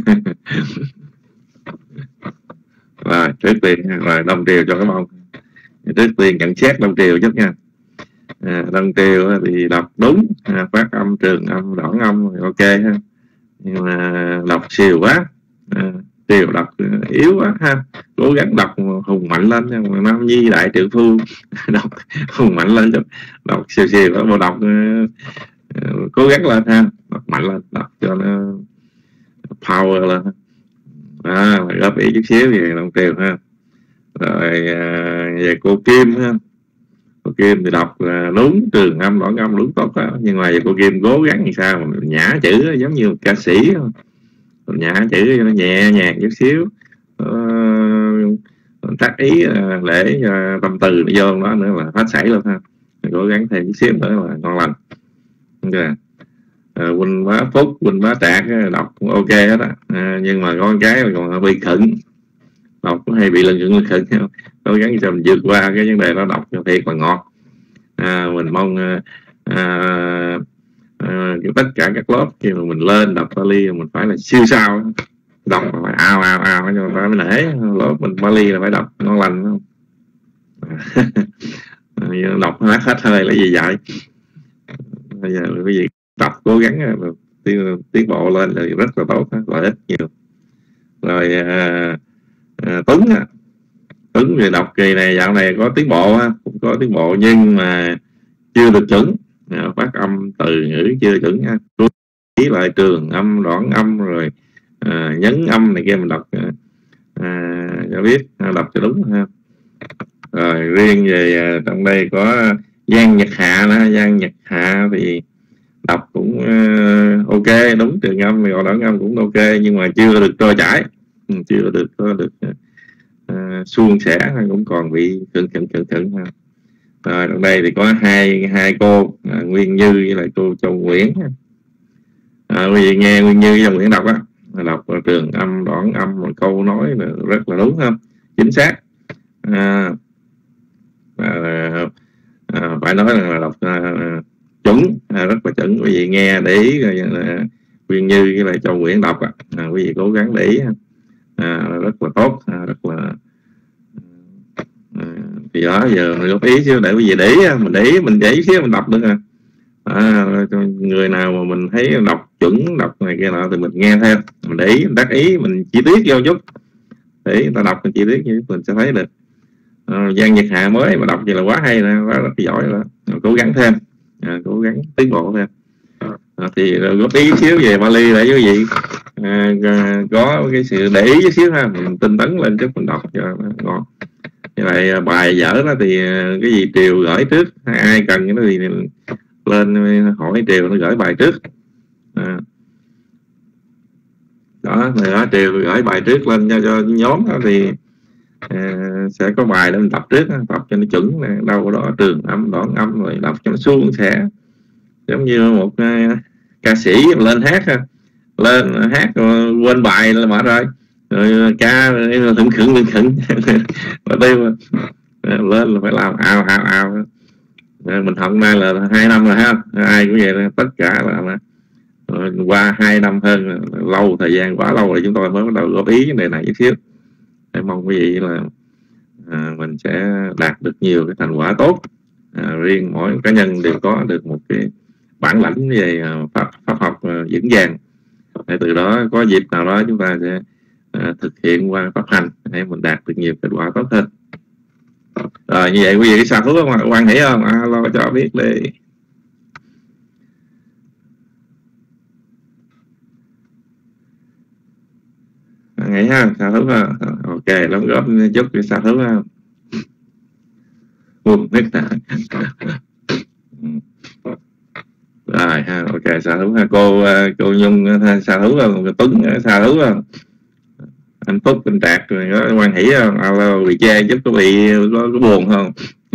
Rồi, trước tiên rồi Đông Triều cho cái bông. Trước tiên nhận xét Đông Triều chút nha. Đông Triều thì đọc đúng, phát âm, trường âm, đoạn âm ok ha. Nhưng mà đọc xìu quá. Triều đọc yếu quá ha. Cố gắng đọc hùng mạnh lên. Nam Nhi Đại Triệu Phu đọc hùng mạnh lên, đọc xìu đó, đọc cố gắng lên ha, đọc mạnh lên, đọc cho nó power lên. Góp ý chút xíu về Đông Triều ha. Rồi về cô Kim ha. Cô Kim thì đọc đúng, trường âm, đoạn âm đúng tốt đó. Nhưng mà về cô Kim cố gắng làm sao mà nhả chữ giống như một ca sĩ, nhả chữ cho nó nhẹ nhàng chút xíu, tác ý để tâm từ nó vô đó nữa là phát xảy luôn ha. Cố gắng thêm chút xíu nữa là ngon lành. Okay. Quỳnh Bá Phúc, Quỳnh Bá Trạc đọc cũng ok hết á. Nhưng mà có cái còn bị khựng, đọc cũng hay bị lần khựng. Cố gắng cho mình vượt qua cái vấn đề đó, đọc cho thiệt là ngọt. Mình mong tất cả các lớp khi mà mình lên đọc Bali mình phải là siêu sao, đọc mà phải ao cho phải mới nể. Lớp mình Bali là phải đọc ngon lành không? Đọc hết hơi là gì vậy? Bây giờ cái gì tập cố gắng tiến bộ lên là rất là tốt, lợi ích nhiều. Rồi Tuấn thì đọc kỳ này dạo này có tiến bộ, cũng có tiến bộ nhưng mà chưa được chuẩn, phát âm từ ngữ chưa chuẩn nha. Ý lại trường âm, đoạn âm rồi nhấn âm này kia mình đọc cho biết, đọc cho đúng ha. Rồi riêng về trong đây có Giang Nhật Hạ đó, Giang Nhật Hạ thì đọc cũng ok, đúng, trường âm và đoạn âm cũng ok nhưng mà chưa được trôi chảy, chưa được suôn sẻ, cũng còn bị khựng ha. Rồi trong đây thì có hai cô Nguyên Như với lại cô Châu Nguyễn. Quý vị nghe Nguyên Như với Châu Nguyễn đọc á, đọc trường âm, đoạn âm, một câu nói là rất là đúng không, chính xác. Phải nói là đọc chuẩn, rất là chuẩn. Quý vị nghe để ý Nguyên Như với lại Châu Nguyễn đọc quý vị cố gắng để ý, rất là tốt, rất là thì đó giờ mình góp ý xíu để quý vị để ý, mình để ý xíu mình đọc được Người nào mà mình thấy đọc chuẩn, đọc này kia nọ thì mình nghe theo, mình để ý, mình đắc ý, mình chi tiết vô chút, để người ta đọc mình chi tiết như mình sẽ thấy được. Giang Nhật Hạ mới mà đọc vậy là quá hay, quá rất giỏi rồi. Cố gắng thêm, cố gắng tiến bộ thêm. Thì góp ý xíu về Bali để quý vị có cái sự để ý chút xíu ha, mình tinh tấn lên chút, mình đọc cho nó ngon. Như vậy bài dở đó thì cái gì Triều gửi trước, ai cần cái đó thì lên hỏi Triều nó gửi bài trước. Đó, Triều gửi bài trước lên cho nhóm đó thì sẽ có bài để mình tập trước, tập cho nó chuẩn, đâu đó trường âm, đoạn âm, rồi đọc cho nó suôn sẻ, giống như một ca sĩ lên hát quên bài là mở rồi ca thủng khửng và lên là phải làm ào. Mình học nay là 2 năm rồi ha, ai cũng vậy, tất cả là qua 2 năm hơn, lâu, thời gian quá lâu rồi chúng tôi mới bắt đầu góp ý vấn đề này chút xíu, để mong quý vị là mình sẽ đạt được nhiều cái thành quả tốt. Riêng mỗi cá nhân đều có được một cái bản lãnh về pháp học vững vàng, để từ đó có dịp nào đó chúng ta sẽ thực hiện qua pháp hành để mình đạt được nhiều kết quả tốt hơn. Rồi như vậy quý vị sao thú không, quan hệ không? Alo cho biết đi. Nghĩ ha, sao thú ha. Ok, đóng góp chút cái sao thú ha. Rồi ha, ok, sao thú ha. Cô Nhung sao thú không? Tuấn sao thú không? Anh Phúc, anh Trạc rồi có quan hỷ không? Alo, bị che giúp có bị có buồn không?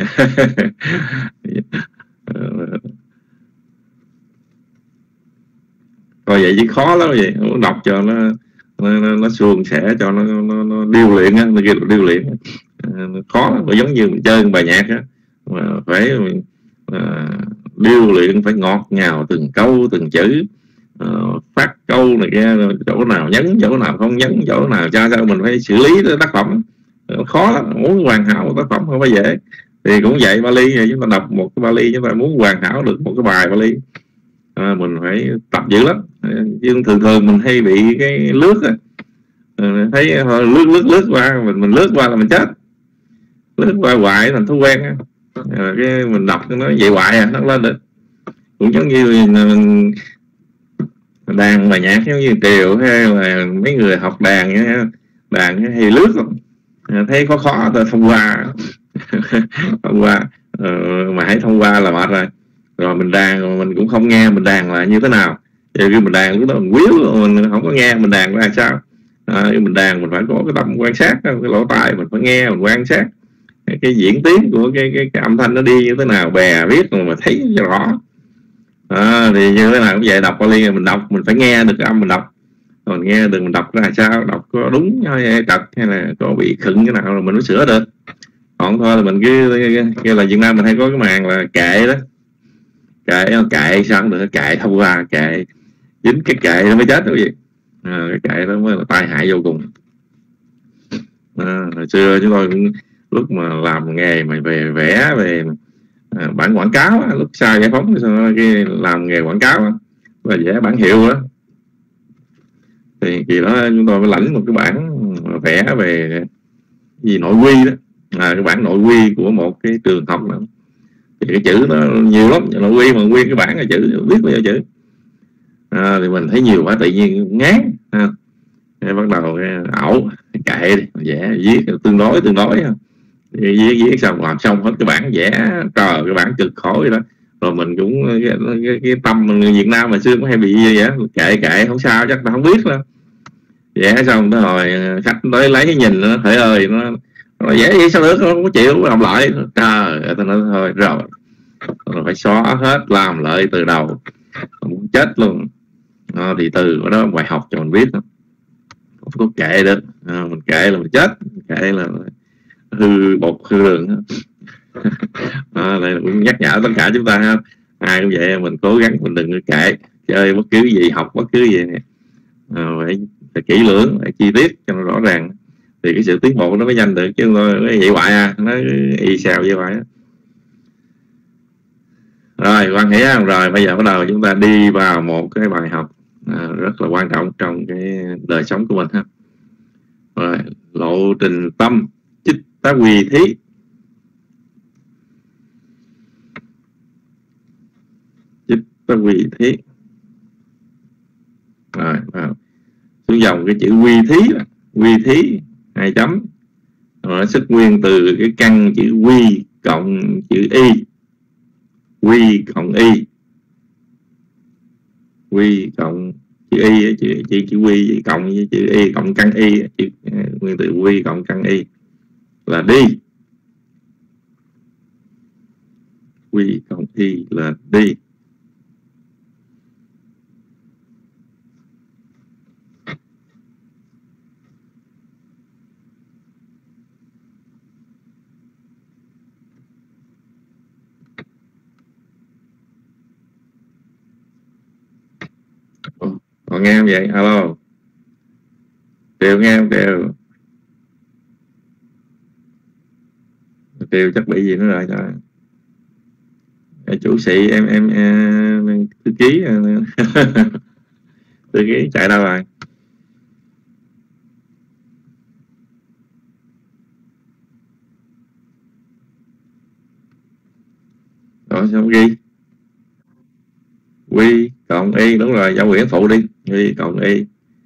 Coi vậy chứ khó lắm vậy, đọc cho nó suôn sẻ, cho nó điêu luyện á, nó kêu là điêu luyện. Khó lắm, giống như mình chơi bài nhạc á, mà phải điêu luyện, phải ngọt ngào từng câu từng chữ, phát câu này kia, chỗ nào nhấn, chỗ nào không nhấn, chỗ nào sao mình phải xử lý tác phẩm. Khó lắm, muốn hoàn hảo tác phẩm không phải dễ. Thì cũng vậy, Bali này, chúng ta đọc một cái Bali, chúng ta muốn hoàn hảo được một cái bài Bali, mình phải tập dữ lắm. Nhưng thường mình hay bị cái lướt á, thấy lướt qua, mình lướt qua là mình chết, lướt qua hoài thành thói quen á. Cái mình đọc nó vậy hoài nó lên được. Cũng giống như mình đàn bài nhạc, giống như Triều hay là mấy người học đàn hay lướt lắm. Thấy khó thông qua thông qua mà hãy thông qua là mệt rồi mình đàn mình cũng không nghe mình đàn là như thế nào. Giờ khi mình đàn lúc đó mình quýu, mình không có nghe mình đàn ra sao. Mình đàn mình phải có cái tâm quan sát, cái lỗ tai mình phải nghe, mình quan sát cái diễn tiến của cái âm thanh nó đi như thế nào, bè viết mà thấy cho rõ. Thì như thế nào cũng vậy, đọc Bali mình đọc mình phải nghe được cái âm mình đọc, mình nghe được mình đọc ra sao, đọc có đúng hay trật hay là có bị khựng cái nào rồi mình mới sửa được. Còn thôi là mình cứ kêu là Việt Nam mình hay có cái màn là kệ đó, kệ sao không được, kệ thông qua, kệ dính cái kệ nó mới chết đó gì. Cái kệ đó mới là tai hại vô cùng. Hồi xưa chúng tôi cũng, lúc mà làm nghề mà về vẽ về bản quảng cáo á, lúc sau giải phóng cái làm nghề quảng cáo á, và vẽ bản hiệu đó, thì kỳ đó chúng tôi mới lãnh một cái bản vẽ về gì nội quy đó, cái bản nội quy của một cái trường học đó. Thì cái chữ nó nhiều lắm, nội quy mà nguyên cái bản là chữ biết bao nhiêu chữ. Thì mình thấy nhiều quá tự nhiên ngán thì bắt đầu ẩu kệ đi, vẽ viết tương đối viết xong làm xong hết cái bản vẽ, trời cái bản cực khổ vậy đó. Rồi mình cũng cái tâm mình Việt Nam mà xưa cũng hay bị vậy, kệ không sao, chắc ta không biết đâu. Vẽ xong tới hồi khách tới lấy cái nhìn nó thầy ơi, nó vẽ vậy sao được, nó không có chịu làm lại. Trời, tôi nói thôi rồi phải xóa hết, làm lại từ đầu, muốn chết luôn. Thì từ đó bài học cho mình biết không có kệ được. Mình kệ là mình chết, kệ là hư bột hư đường. Đây là cũng nhắc nhở tất cả chúng ta ha, ai cũng vậy, mình cố gắng mình đừng kệ, chơi bất cứ gì, học bất cứ gì phải kỹ lưỡng, phải chi tiết cho nó rõ ràng, thì cái sự tiến bộ nó mới nhanh được, chứ nó vậy hoài nó y xào vậy hoài. Rồi quan hệ rồi, bây giờ bắt đầu chúng ta đi vào một cái bài học rất là quan trọng trong cái đời sống của mình ha. Rồi, lộ trình tâm chích tá quỳ thí. Chích tá quỳ thí. Rồi vào xuống dòng cái chữ quy thí, quy thí 2 chấm, rồi nó xuất nguyên từ cái căn chữ quy cộng chữ y, quy cộng y, quy cộng chữ y, chữ quy cộng với chữ y cộng căn y, chữ nguyên từ quy cộng căn y là đi, quy cộng y là đi. Còn nghe không vậy? Alo, Triều nghe không Triều? Triều chắc bị gì nữa rồi trời. Chủ sĩ em thư ký thư ký chạy đâu rồi? Rồi sao ghi quy cộng y, đúng rồi, giao Nguyễn phụ đi, quy cộng y,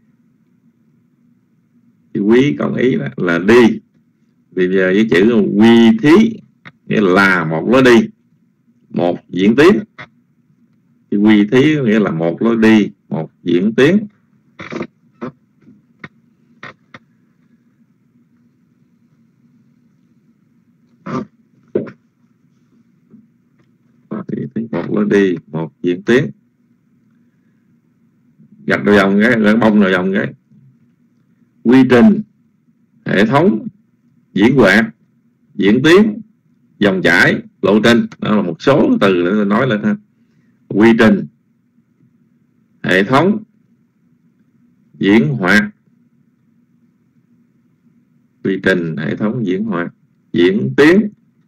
thì quý cộng ý là đi. Bây giờ với chữ quy thí nghĩa là một lối đi, một diễn tiến. Thì quy thí nghĩa là một lối đi, một diễn tiến. Một lối đi, một diễn tiến. Gạch đầu dòng cái, gạch bông đầu dòng cái. Quy trình, hệ thống, diễn hoạt, diễn tiến, dòng chảy, lộ trình. Đó là một số từ để nói lên ha. Quy trình, hệ thống, diễn hoạt, quy trình, hệ thống, diễn hoạt, diễn tiến,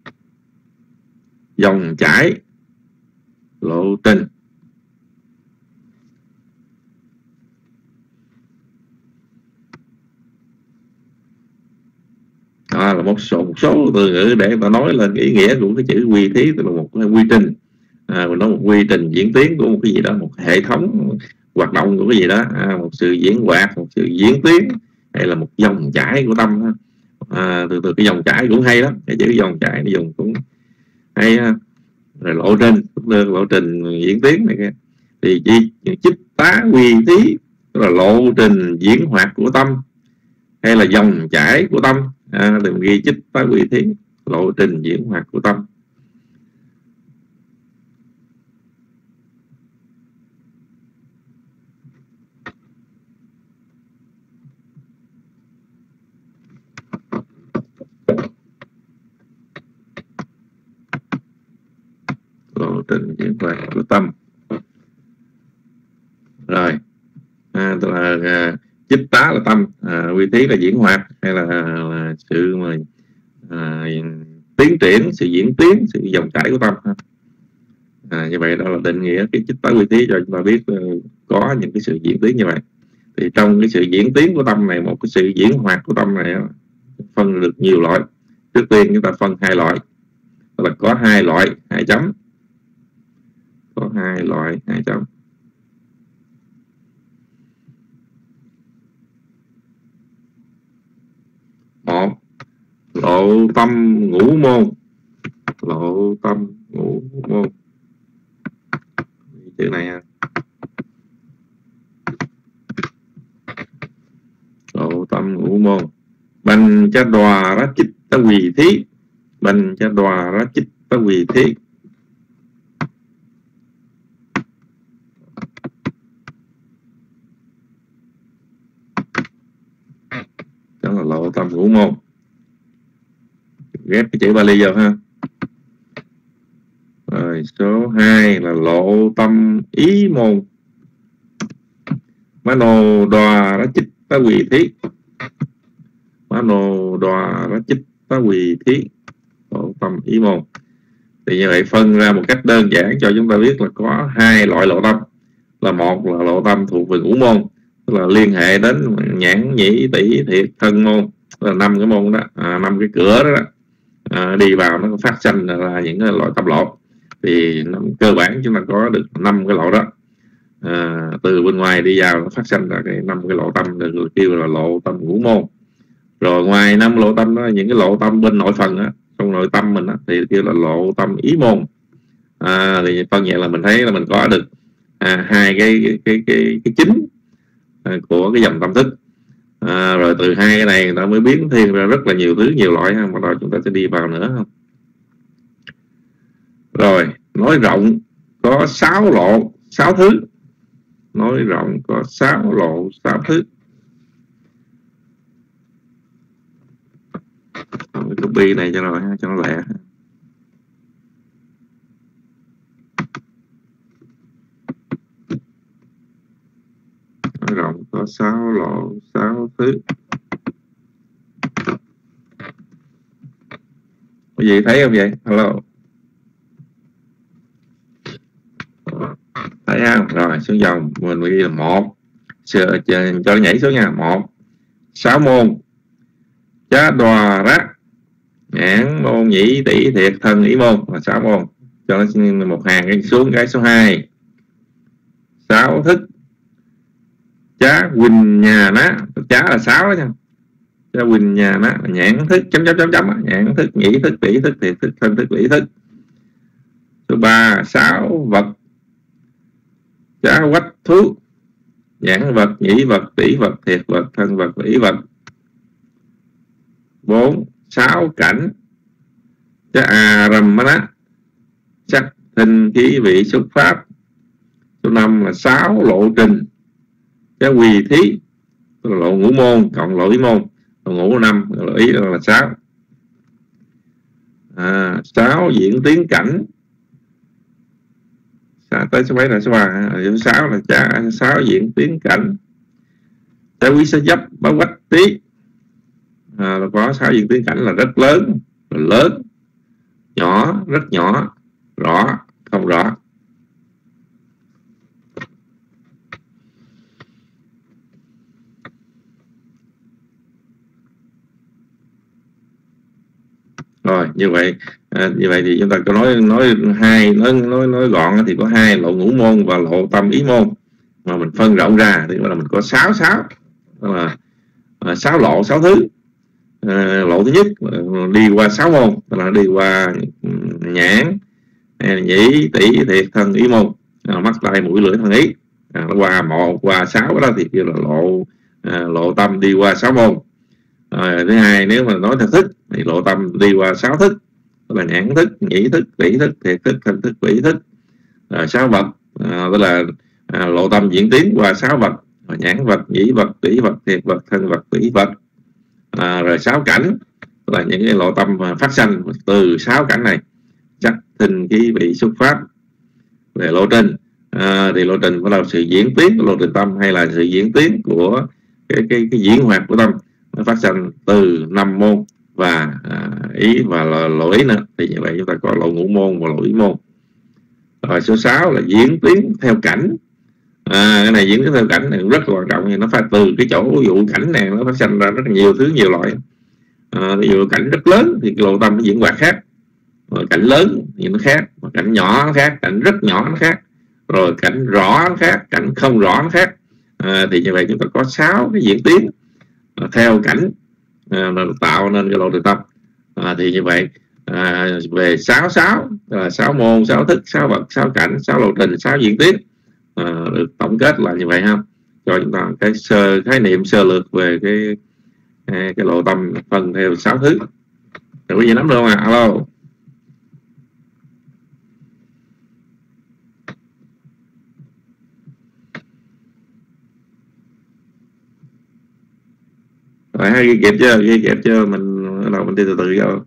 dòng chảy, lộ trình. Đó là một số từ ngữ để ta nói lên ý nghĩa của cái chữ quy thí, tức là một cái quy trình, mình nói một quy trình diễn tiến của một cái gì đó, một hệ thống hoạt động của cái gì đó, một sự diễn hoạt, một sự diễn tiến, hay là một dòng chảy của tâm. Từ cái dòng chảy cũng hay lắm, cái chữ dòng chảy nó dùng cũng hay ha. Rồi lộ trình, lộ trình diễn tiến này kia. Thì chích tá quy thí tức là lộ trình diễn hoạt của tâm hay là dòng chảy của tâm. Đừng ghi chích tá quy thí, lộ trình diễn hoạt của tâm. Lộ trình diễn hoạt của tâm. Rồi tức là chích tá là tâm, quy thí là diễn hoạt hay là sự mà tiến triển, sự diễn tiến, sự dòng chảy của tâm. Như vậy đó là định nghĩa cái chích tá quy thí cho chúng ta biết có những cái sự diễn tiến như vậy. Thì trong cái sự diễn tiến của tâm này, một cái sự diễn hoạt của tâm này phân được nhiều loại. Trước tiên chúng ta phân 2 loại, là có 2 loại 2 chấm, có 2 loại 2 chấm. Một, lộ tâm ngũ môn. Lộ tâm ngũ môn, chữ này ha. Lộ tâm ngũ môn. Bành cha đòa rá chích tá quỳ thí. Bành cha đòa rá chích tá quỳ thí. Đó là lộ tâm ngũ môn. Ghép cái chữ Bali vô ha. Rồi số 2 là lộ tâm ý môn. Mano đòa rá chích tá quỳ thí. Mano đòa rá chích tá quỳ thí. Lộ tâm ý môn. Thì như vậy phân ra một cách đơn giản cho chúng ta biết là có hai loại lộ tâm. Là một là lộ tâm thuộc về ngũ môn, tức là liên hệ đến nhãn, nhĩ, tỷ, thiệt, thân môn, là 5 cái môn đó, 5 cái cửa đó, đi vào nó phát sinh ra những cái loại tâm lộ. Thì cơ bản chúng ta có được 5 cái lộ đó. Từ bên ngoài đi vào nó phát sinh ra cái 5 cái lộ tâm được kêu là lộ tâm ngũ môn. Rồi ngoài 5 lộ tâm đó, những cái lộ tâm bên nội phần đó, trong nội tâm mình đó, thì kêu là lộ tâm ý môn. Thì phân nhẹ là mình thấy là mình có được hai cái chính của cái dòng tâm thức. Rồi từ hai cái này nó mới biến thêm ra rất là nhiều thứ, nhiều loại ha, mà rồi chúng ta sẽ đi vào nữa không. Rồi nói rộng có 6 lộ 6 thứ. Nói rộng có 6 lộ 6 thứ. Copy này cho rồi ha, cho nó lẹ. Nói rộng có 6 lộ 6 thứ. Có gì thấy không vậy? Hello. Thấy không? Rồi xuống dòng mình ghi là 1. Cho nó nhảy xuống nha. 1. 6 môn. Chá đòa rác. Nhãn, môn, nhĩ, tỷ, thiệt, thân, ý môn là 6 môn. Cho nó một hàng xuống cái số 2. 6 thức. Chá quỳnh nhà ná. Chá là 6 đó nha. Chá quỳnh nhà ná. Nhãn thức chấm. Nhãn thức, nhĩ thức, tỷ thức, thiệt thức, thân thức, lý thức. Số 3. 6 vật. Chá quách thú. Nhãn vật, nhĩ vật, tỷ vật, thiệt vật, thân vật, lý vật. 4. 6 cảnh. Chá rầm ná. Sắc, thinh, khí, vị, xuất pháp. Số 5 là 6 lộ trình. Chá quỳ thí. Tức là lộ ngũ môn cộng lộ ý môn. Lộ ngũ 5, lộ ý là 6. 6 diễn tiến cảnh. Tới số mấy là số 3. Số 6 là chá 6 diễn tiến cảnh. Chá quý sa dấp báo quách tí. Nó có 6 diễn tiến cảnh là rất lớn, lớn, nhỏ, rất nhỏ, rõ, không rõ. Rồi như vậy thì chúng ta có nói gọn thì có 2 lộ ngũ môn và lộ tâm ý môn, mà mình phân rộng ra thì là mình có 6 là 6 lộ 6 thứ. Lộ thứ nhất đi qua 6 môn, tức là đi qua nhãn, nhĩ, tỷ, thiệt, thân, ý môn, mắt, tai, mũi, lưỡi, thân, ý. Nó qua 6 đó thì kêu là lộ tâm đi qua 6 môn. Thứ hai, nếu mà nói theo thức thì lộ tâm đi qua 6 thức, tức là nhãn thức, nhĩ thức, tỷ thức, thiệt thức, thân thức, vị thức. 6 vật, tức là lộ tâm diễn tiến qua 6 vật, nhãn vật, nhĩ vật, tỷ vật, thiệt vật, thân vật, tỷ vật. Rồi 6 cảnh là những cái lộ tâm phát sanh từ 6 cảnh này. Sắc, thinh, khí, vị, xuất pháp. Về lộ trình thì lộ trình bắt đầu sự diễn tiến của lộ trình tâm, hay là sự diễn tiến của cái diễn hoạt của tâm, nó phát sanh từ 5 môn và ý và lộ ý nữa. Thì như vậy chúng ta có lộ ngũ môn và lộ ý môn. Rồi số 6 là diễn tiến theo cảnh. Cái này diễn tiến theo cảnh này rất là quan trọng, thì nó phải từ cái chỗ dụ cảnh này nó phát sinh ra rất là nhiều thứ, nhiều loại. Ví dụ cảnh rất lớn thì cái lộ tâm nó diễn hoạt khác, rồi cảnh lớn thì nó khác, cảnh nhỏ nó khác, cảnh rất nhỏ nó khác, rồi cảnh rõ nó khác, cảnh không rõ nó khác. Thì như vậy chúng ta có 6 cái diễn tiến theo cảnh tạo nên cái lộ trình tâm. Thì như vậy về 6 là 6 môn, 6 thức, 6 vật, 6 cảnh, 6 lộ trình, 6 diễn tiến, được tổng kết là như vậy ha, cho chúng ta cái khái niệm sơ lược về cái lộ tâm phân theo 6 thứ. Được cái gì nắm được không ạ? Alo. Rồi ghi kịp chưa mình bắt đầu mình đi từ từ vô.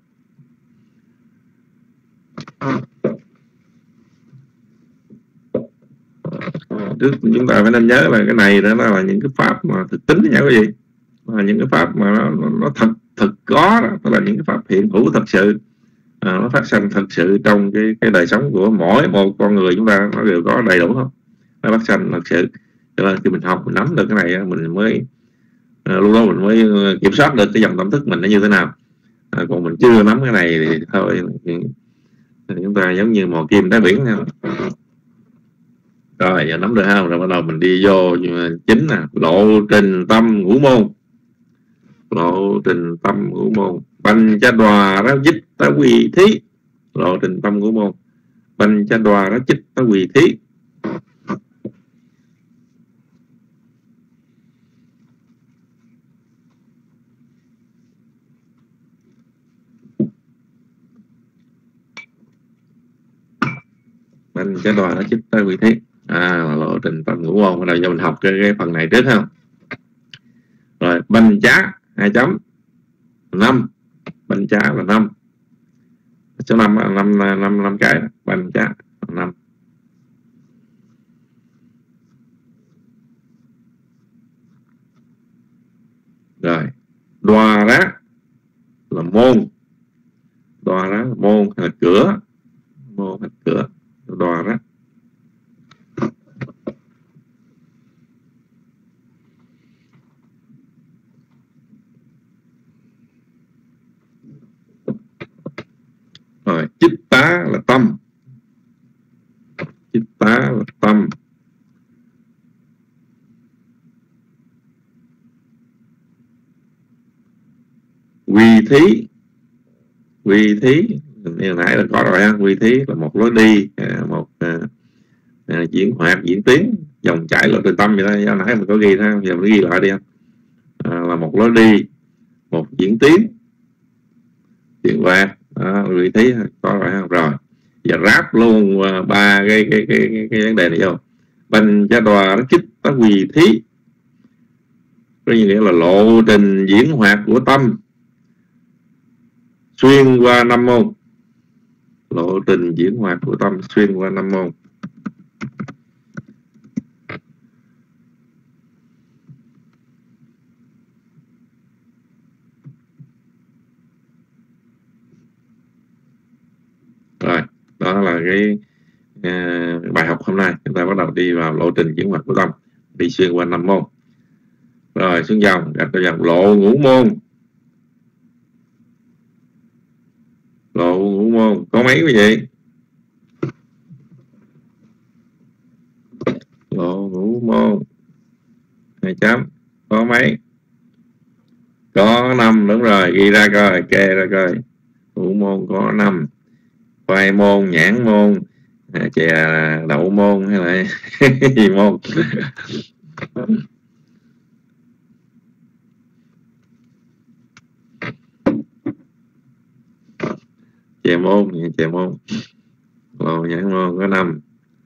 Trước chúng ta phải nên nhớ là cái này đó là những cái pháp mà thực tính nha quý vị, là những cái pháp mà nó thực có đó, tức là những cái pháp hiện hữu thật sự. nó phát sinh thật sự trong cái đời sống của mỗi một con người chúng ta, nó đều có đầy đủ hết, nó phát sinh thật sự. Cho nên khi mình học, mình nắm được cái này mình mới lúc đó mình mới kiểm soát được cái dòng tâm thức mình nó như thế nào. Còn mình chưa nắm cái này thì thôi, chúng ta giống như mò kim đáy biển nha. Rồi giờ nắm được ha, rồi bắt đầu mình đi vô chính nè, lộ trình tâm ngũ môn. Lộ trình tâm ngũ môn Banh cha đòa đó dích tá quỳ thí. Lộ trình tâm ngũ môn Banh cha đòa đó chích tá quỳ thí. Banh cha đòa đó chích tá quỳ thí. Lộ trình tâm ngũ môn. Bắt đầu cho mình học cái phần này trước không. Rồi banh chá 2 chấm 5. Banh chá là 5. Số 5 là 5 cái. Banh chá 5. Rồi đoà rá là môn. Đoà rá là môn hay là cửa. Môn hay cửa. Đoà rá. Rồi chích tá là tâm. Chích tá là tâm. Quỳ thí. Quỳ thí như nãy là có rồi ha. Quỳ thí là một lối đi, một diễn hoạt, diễn tiến, dòng chảy lộ trình tâm vậy đó. Do nãy mình có ghi ha, giờ mình ghi lại đi. Là một lối đi, một diễn tiến, diễn hoạt. Quỳ thí có rồi ha. Rồi giờ ráp luôn ba cái vấn đề này vô. Banh cha đòa nó chích tá quỳ thí, có nghĩa là lộ trình diễn hoạt của tâm xuyên qua 5 môn. Lộ trình diễn hoạt của tâm xuyên qua 5 môn. Rồi đó là cái bài học hôm nay. Chúng ta bắt đầu đi vào lộ trình diễn hoạt của tâm đi xuyên qua 5 môn. Rồi xuống dòng, gạch vào dòng lộ ngũ môn. Lộ ngũ môn có mấy quý vị? Lộ ngũ môn 2 chấm có mấy? Có 5. Đúng rồi, ghi ra coi, kê ra coi. Ngũ môn có 5. Khoai môn, nhãn môn, chè đậu môn hay là gì môn? Chè môn, chè môn. Lộ nhãn môn có 5.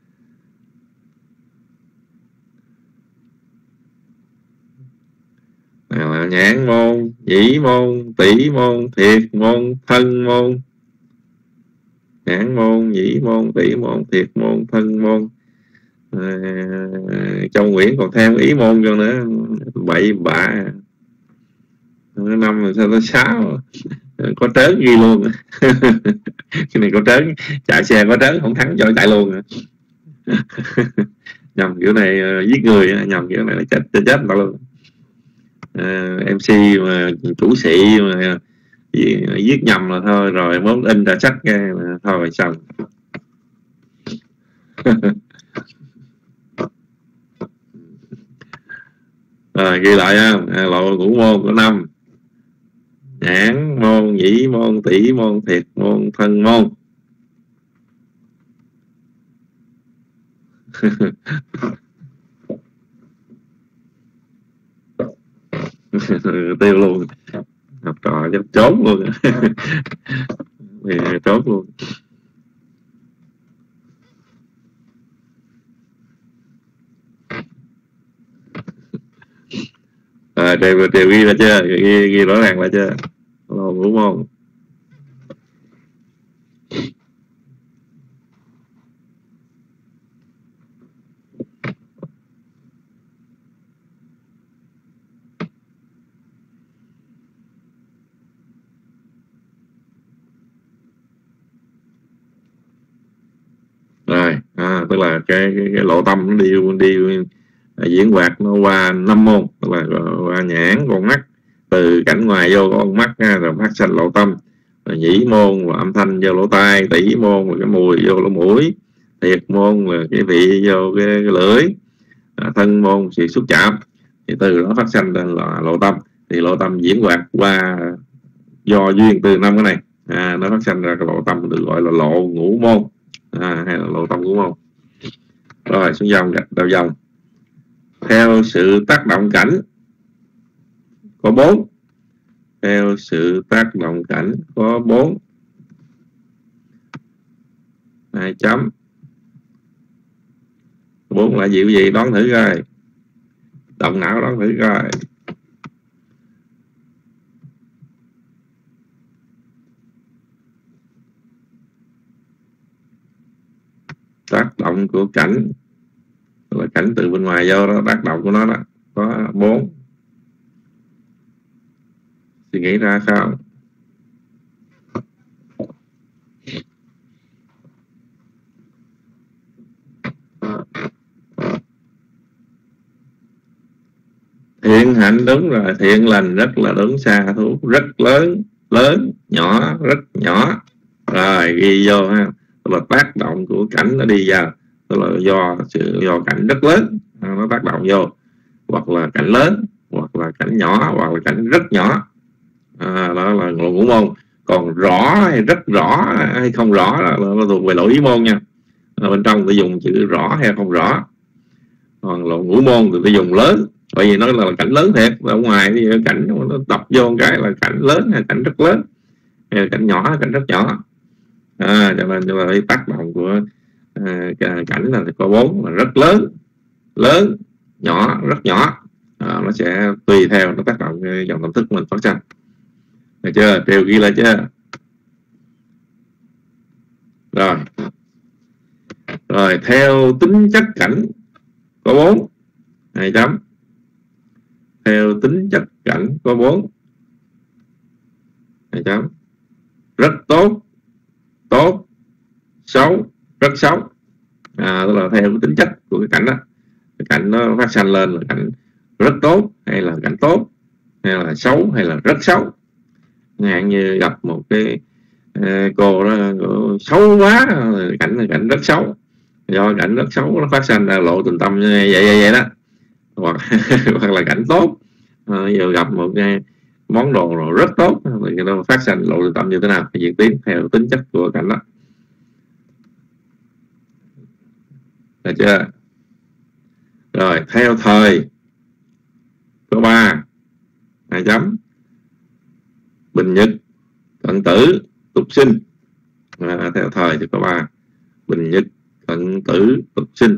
Nhãn môn, nhĩ môn, tỷ môn, thiệt môn, thân môn. Nhãn môn, nhĩ môn, tỷ môn, thiệt môn, thân môn. Trong Nguyễn còn thêm ý môn cho nữa. Bậy bạ. 5 rồi sao tới 6. Có trớn ghi luôn. Cái này có trớn, chạy xe có trớn không thắng cho chạy luôn. Nhầm kiểu này giết người, nhầm kiểu này là chết người ta luôn. MC mà chủ sĩ mà giết nhầm là thôi rồi, mốt in ra sách cái thôi xong. Rồi ghi lại ha. Lộ ngũ môn có 5. Nhãn môn, nhĩ môn, tỷ môn, thiệt môn, thân môn. Tiêu luôn, học trò chắc trốn luôn. Trốn luôn. Đều ghi ra chưa? Ghi rõ ràng là chưa? Lộ ngũ môn. tức là cái lộ tâm nó đi diễn hoạt, nó qua 5 môn, tức là qua nhãn, con mắt, từ cảnh ngoài vô con mắt ha, rồi phát sanh lộ tâm, rồi nhĩ môn là âm thanh vô lỗ tai, tỷ môn là cái mùi vô lỗ mũi, thiệt môn là cái vị vô cái lưỡi, thân môn sự xúc chạm, thì từ đó phát sanh lên là lộ tâm. Thì lộ tâm diễn hoạt qua do duyên từ 5 cái này, nó phát sanh ra cái lộ tâm được gọi là lộ ngũ môn, hay là lộ tâm ngũ môn. Rồi xuống dòng gạch đầu dòng. Theo sự tác động cảnh có 4. Theo sự tác động cảnh có 4. 2 chấm. 4 là gì đoán thử coi. Động não đoán thử coi. Tác động của cảnh là cảnh từ bên ngoài vô đó, tác động của nó đó có 4. Suy nghĩ ra sao? Thiện hạnh đúng rồi, thiện lành rất là đúng, xa thú rất lớn, nhỏ rất nhỏ. Rồi ghi vô ha, tức là tác động của cảnh nó đi vào, tức là do cảnh rất lớn nó tác động vô, hoặc là cảnh lớn, hoặc là cảnh nhỏ, hoặc là cảnh rất nhỏ. Đó là lộ ngũ môn. Còn rõ hay rất rõ hay không rõ là nó thuộc về lộ ý môn nha. Bên trong tôi dùng chữ rõ hay không rõ. Còn lộ ngũ môn thì tôi dùng lớn, bởi vì nó là cảnh lớn thiệt. Ở ngoài thì cảnh nó tập vô một cái là cảnh lớn hay cảnh rất lớn, hay cảnh nhỏ hay cảnh rất nhỏ. Cho nên tác động của cảnh là có 4, là rất lớn, nhỏ, rất nhỏ. Nó sẽ tùy theo nó tác động dòng tâm thức của mình phát sinh. Được chưa? Đều ghi lại chưa? Rồi theo tính chất cảnh có 4. 2 chấm. Theo tính chất cảnh có 4. 2 chấm. Rất tốt, xấu, rất xấu. Tức là theo cái tính chất của cái cảnh đó, cái cảnh nó phát sinh lên là cảnh rất tốt, hay là cảnh tốt, hay là xấu, hay là rất xấu. Ngạn như gặp một cái cô đó xấu quá, cảnh là cảnh rất xấu, do cảnh rất xấu nó phát sinh ra lộ tình tâm như vậy đó. Hoặc là cảnh tốt, giờ gặp một cái món đồ rồi rất tốt thì nó phát sinh lộ tình tâm như thế nào, thì diễn tiến theo tính chất của cảnh đó. Được chưa? Rồi theo thời có 3. 2 chấm. Bình nhật, cận tử, tục sinh. Theo thời thì có 3. Bình nhật, cận tử, tục sinh.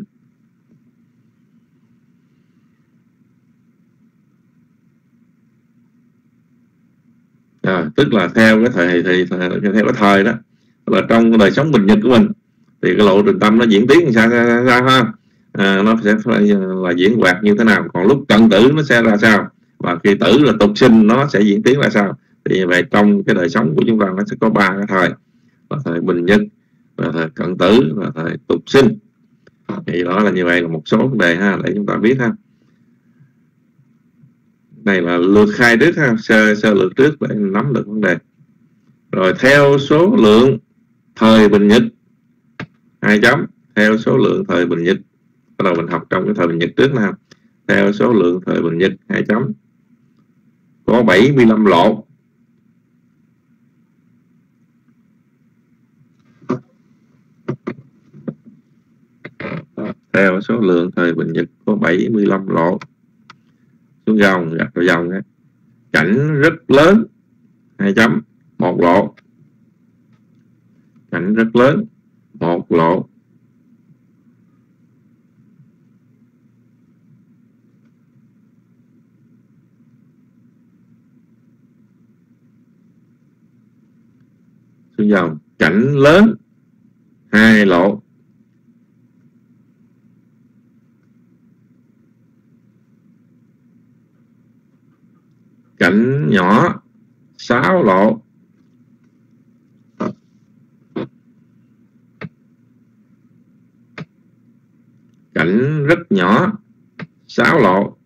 Tức là theo cái theo cái thời đó, là trong cái đời sống bình nhật của mình thì cái lộ trình tâm nó diễn tiến sao ha, nó sẽ là diễn hoạt như thế nào. Còn lúc cận tử nó sẽ ra sao, và khi tử là tục sinh nó sẽ diễn tiến ra sao. Thì vậy trong cái đời sống của chúng ta nó sẽ có 3 cái thời, là thời bình nhật, là thời cận tử, và thời tục sinh. Thì đó là như vậy, là một số vấn đề ha, để chúng ta biết ha. Này là lược khai trước ha, sơ lược trước để nắm được vấn đề. Rồi theo số lượng thời bình nhật. 2 chấm. Theo số lượng thời bình nhật. Bắt đầu mình học trong cái thời bình nhật trước nào. Theo số lượng thời bình nhật. 2 chấm. Có 75 lộ. Theo số lượng thời bình nhật có 75 lộ. Xuống dòng, gạch vào dòng ấy. Cảnh rất lớn. 2 chấm. 1 lộ. Cảnh rất lớn. 1 lộ. Xuống dòng. Cảnh lớn. 2 lộ. Cảnh nhỏ 6 lộ. cảnh rất nhỏ 6 lộ.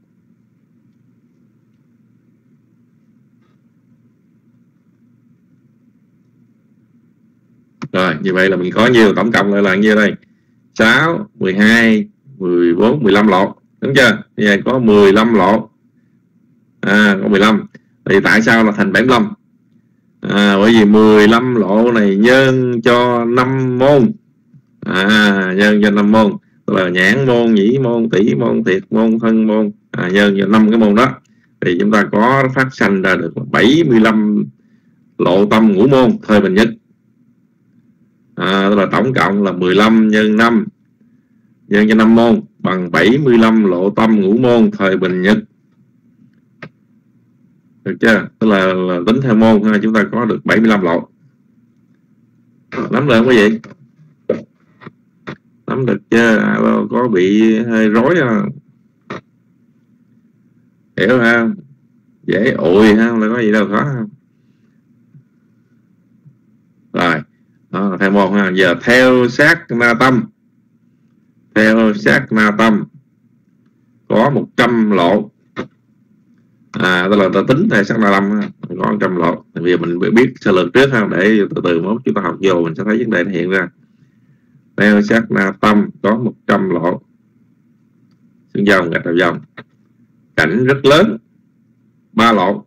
Rồi như vậy là mình có nhiều, tổng cộng lại là nhiêu đây? 6, 12, 14, 15 lộ, đúng chưa? Như vậy có 15 lộ. Có 15. Thì tại sao là thành 75? Bởi vì 15 lộ này nhân cho 5 môn. Nhân cho 5 môn, tức là nhãn môn, nhĩ môn, tỷ môn, thiệt môn, thân môn, nhân cho 5 cái môn đó, thì chúng ta có phát sanh ra được 75 lộ tâm ngũ môn thời bình nhất. Tức là tổng cộng là 15 nhân 5 nhân cho 5 môn bằng 75 lộ tâm ngũ môn thời bình nhất. Được chưa? Tức là tính theo môn chúng ta có được 75 lộ. Nắm được không quý vị? Nắm được chưa? Có bị hơi rối không? Hiểu không? Dễ ủi không? Là có gì đâu khó không? Rồi đó, theo môn ha. Giờ theo sát na tâm. Theo sát na tâm có 100 lộ. Tức là ta tính theo sát na tâm có 100 lộ. Bây giờ mình biết sơ lược trước ha, để từ từ mốt chúng ta học vô mình sẽ thấy vấn đề nó hiện ra. Theo sát na tâm có 100 lộ. Xương dòng, gạch đầu dòng. Cảnh rất lớn 3 lộ.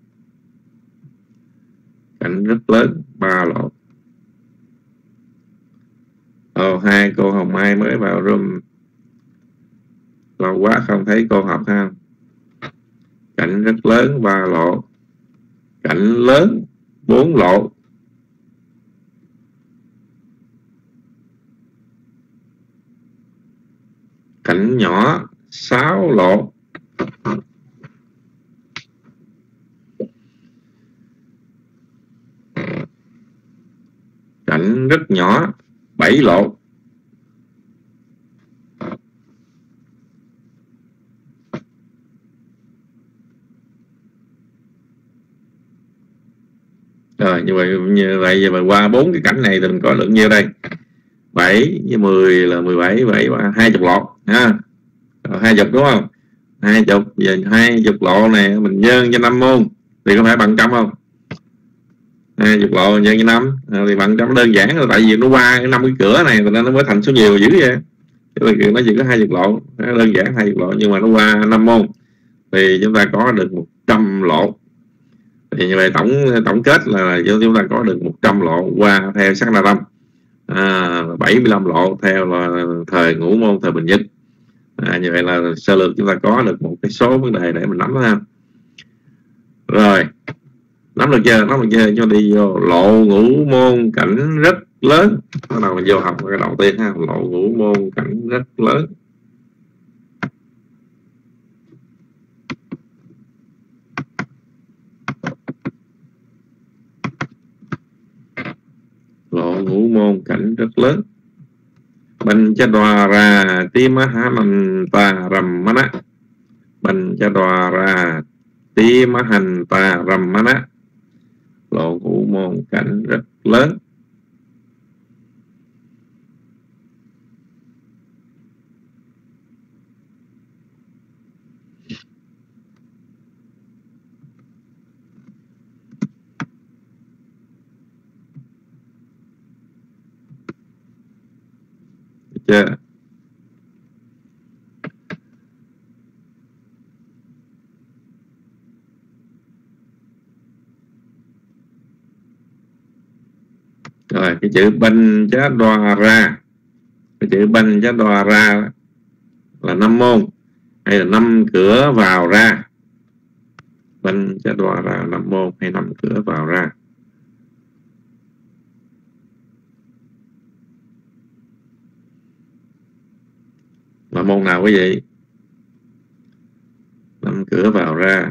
Cảnh rất lớn 3 lộ. Hai cô Hồng Mai mới vào room, lâu quá không thấy cô học ha. Cảnh rất lớn 3 lộ. Cảnh lớn 4 lộ. Cảnh nhỏ 6 lộ. Cảnh rất nhỏ 7 lộ. Rồi như vậy giờ mà qua 4 cái cảnh này thì mình có lượng nhiêu đây? 7 với 10 là 17, 7 và 20 lộ ha. 20 đúng không? 20, giờ 20 lộ này mình nhân cho 5 môn thì có phải bằng trăm không? 20 lộ nhân cho 5 thì bằng trăm, đơn giản là tại vì nó qua cái 5 cái cửa này nên nó mới thành số nhiều dữ vậy. Chứ nó chỉ có 20 lộ, đơn giản 20 lộ nhưng mà nó qua 5 môn thì chúng ta có được 100 lộ. Thì như vậy tổng kết là chúng ta có được 100 lộ qua theo sát na tâm. 75 lộ theo là thời ngũ môn thời bình nhất. Như vậy là sơ lược chúng ta có được một cái số vấn đề để mình nắm ha. Rồi nắm được chưa? Cho đi vô lộ ngũ môn cảnh rất lớn. Bắt đầu mình vô học cái đầu tiên ha. Lộ ngũ môn cảnh rất lớn. Lộ ngũ môn cảnh rất lớn. Bành cha đòa ra tim há mình ta rầm mana. Bành cha đòa ra tim hành ta rầm mana. Lộ ngũ môn cảnh rất lớn. Chưa? Rồi cái chữ banh chá đoà ra, cái chữ banh chá đoà ra là 5 môn hay là 5 cửa vào ra? Banh chá đoà ra 5 môn hay 5 cửa vào ra? Là môn nào quý vị? 5 cửa vào ra.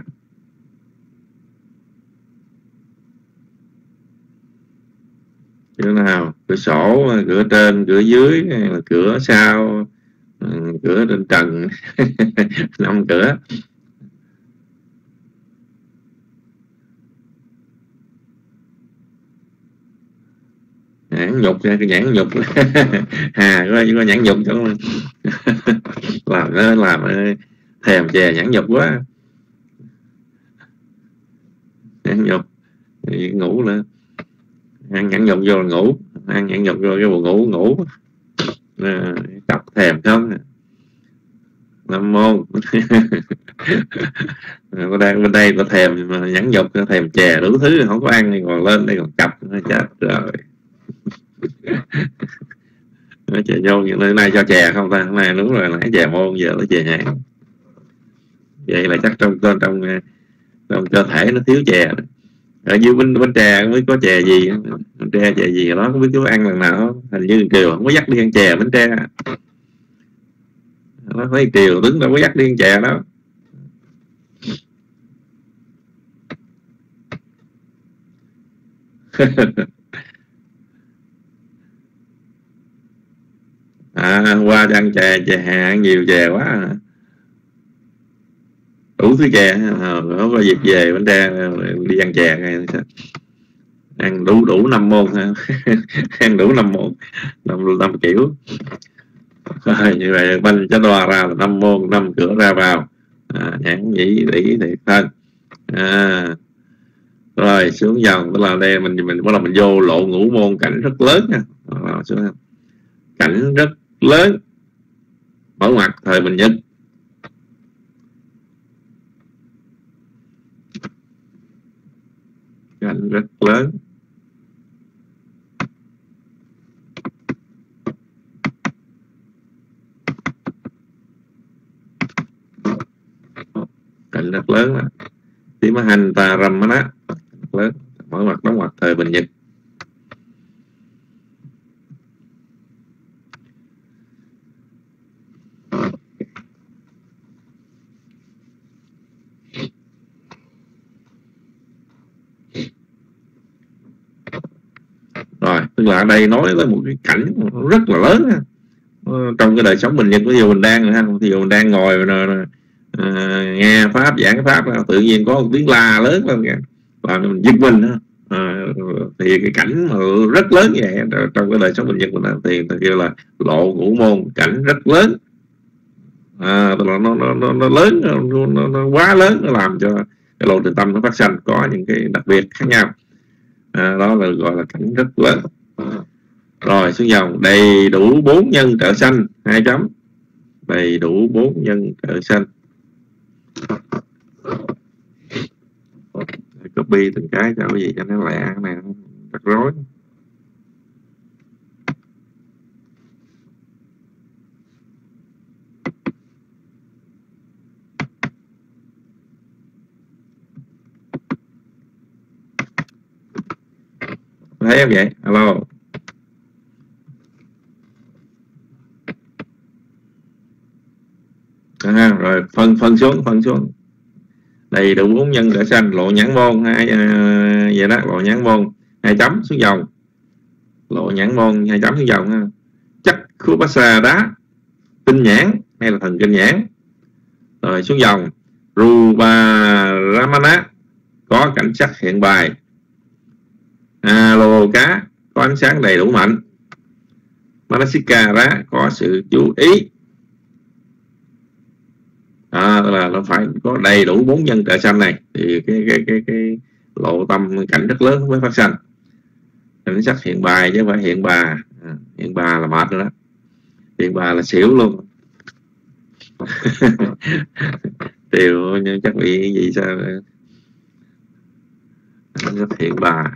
Cửa nào? Cửa sổ, cửa trên, cửa dưới, hay là cửa sau, cửa trên trần? 5 cửa. Nhãn nhục ra, cái nhãn nhục. Có nhãn nhục không? làm thèm chè nhẫn nhục quá, nhẫn nhục ngủ nữa, ăn nhẫn nhục vô là ngủ, ăn nhẫn nhục vô cái buồn ngủ cặp thèm không Nam môn. Bên đây có thèm nhẫn nhục, thèm chè đủ thứ không có ăn, còn lên đây còn cặp, chết rồi. Chè vô hôm nay cho chè không ta? Hôm nay đúng rồi, nãy chè môn giờ nó chè nhãn. Vậy là chắc trong cơ thể nó thiếu chè. Ở dưới bánh trà mới có chè gì, bánh trà chè gì đó không biết chú ăn lần nào. Hình như Kiều không có dắt đi ăn chè bánh trà. Nó thấy Kiều đứng đâu có dắt đi ăn chè đó. Qua cho ăn chè ăn nhiều chè quá, đủ thứ chè, không có dịp về bánh trà đi ăn chè, ăn đủ 5 môn ha. Ăn đủ 5 môn, 5 kiểu. Rồi, như vậy banh cho đo ra là 5 môn, 5 cửa ra vào, nhãn nhĩ đĩ thiệt thân. Rồi xuống dòng, tức là đây mình bắt đầu mình vô lộ ngũ môn, cảnh rất lớn nha. Cảnh rất lớn, mở ngoặt thời bình nhật. Cảnh rất lớn, cảnh rất lớn đó. Tí mà hành tà rầm đó, lớn, mở ngoặt đóng ngoặt thời bình nhật. Rồi, tức là ở đây nói tới một cái cảnh rất là lớn ha. Trong cái đời sống bình nhật, ví dụ mình đang ngồi nghe pháp, giảng pháp, tự nhiên có một tiếng la lớn lên kìa, và mình giật mình thì cái cảnh mà rất lớn như vậy trong cái đời sống bình nhật của mình thì ta kêu là lộ ngũ môn, cảnh rất lớn. Tức là nó lớn, nó quá lớn, nó làm cho cái lộ trình tâm nó phát sanh có những cái đặc biệt khác nhau. Đó là gọi là cảnh rất lớn. Rồi xuống dòng, đầy đủ 4 nhân trợ sanh, 2 chấm, đầy đủ 4 nhân trợ sanh. Copy từng cái cho cái gì cho nó lẹ, cái này nó rắc rối. Thấy không vậy? Alo. Rồi phân xuống. Đầy đủ 4 nhân trợ sanh, lộ nhãn môn, vậy đó, lộ nhãn môn, 2 chấm xuống dòng. Lộ nhãn môn 2 chấm xuống dòng ha. Chắc khu bát xà đá, tinh nhãn hay là thần kinh nhãn. Rồi xuống dòng, Rupa-ramana, có cảnh sắc hiện bài. Lô cá, có ánh sáng đầy đủ mạnh. Manasikara, có sự chú ý. Là nó phải có đầy đủ 4 nhân trợ sanh này thì cái lộ tâm cảnh rất lớn mới phát sanh. Cảnh sắc hiện bài chứ không phải hiện bà. Hiện bà là mệt rồi đó, hiện bà là xỉu luôn. Tiều chắc bị gì sao rất hiện bà.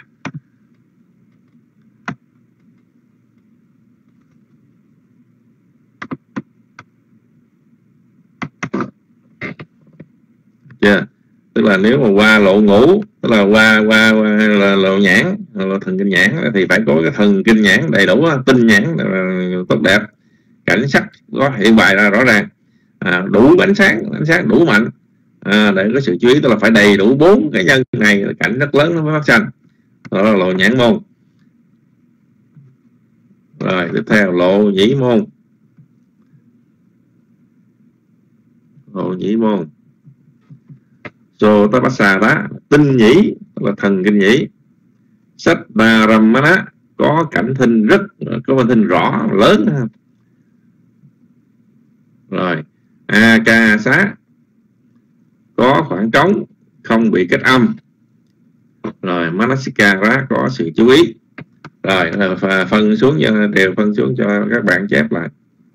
Tức là nếu mà qua lộ ngũ, tức là qua là lộ nhãn, là thần kinh nhãn, thì phải có cái thần kinh nhãn đầy đủ, tinh nhãn là tốt đẹp, cảnh sắc có hiện bài ra rõ ràng, đủ ánh sáng đủ mạnh, để có sự chú ý, tức là phải đầy đủ 4 cái nhân này, cảnh rất lớn nó mới phát sanh. Đó là lộ nhãn môn. Rồi tiếp theo lộ nhĩ môn. Lộ nhĩ môn, Sotapassada, tinh nhĩ, là thần kinh nhĩ. Saddharamana, có cảnh thinh rất, có cảnh thinh rõ lớn. Rồi A ca xá có khoảng trống không bị kết âm. Rồi Manasikara có sự chú ý. Rồi phân xuống đều phân xuống cho các bạn chép lại.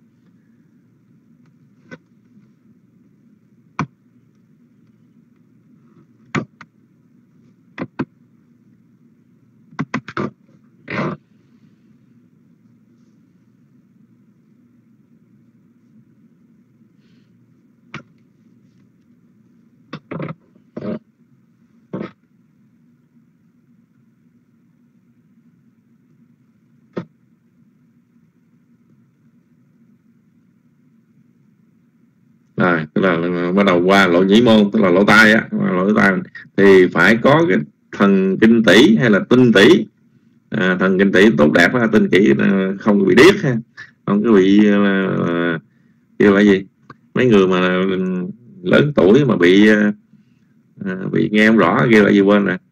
Rồi, tức là bắt đầu qua lỗ nhĩ môn, tức là lỗ tai á, lỗ tai thì phải có cái thần kinh tỷ hay là tinh tỷ. Thần kinh tỷ tốt đẹp, tinh tỷ không bị điếc ha, không có bị kêu là gì, mấy người mà lớn tuổi mà bị nghe không rõ kêu là gì quên rồi,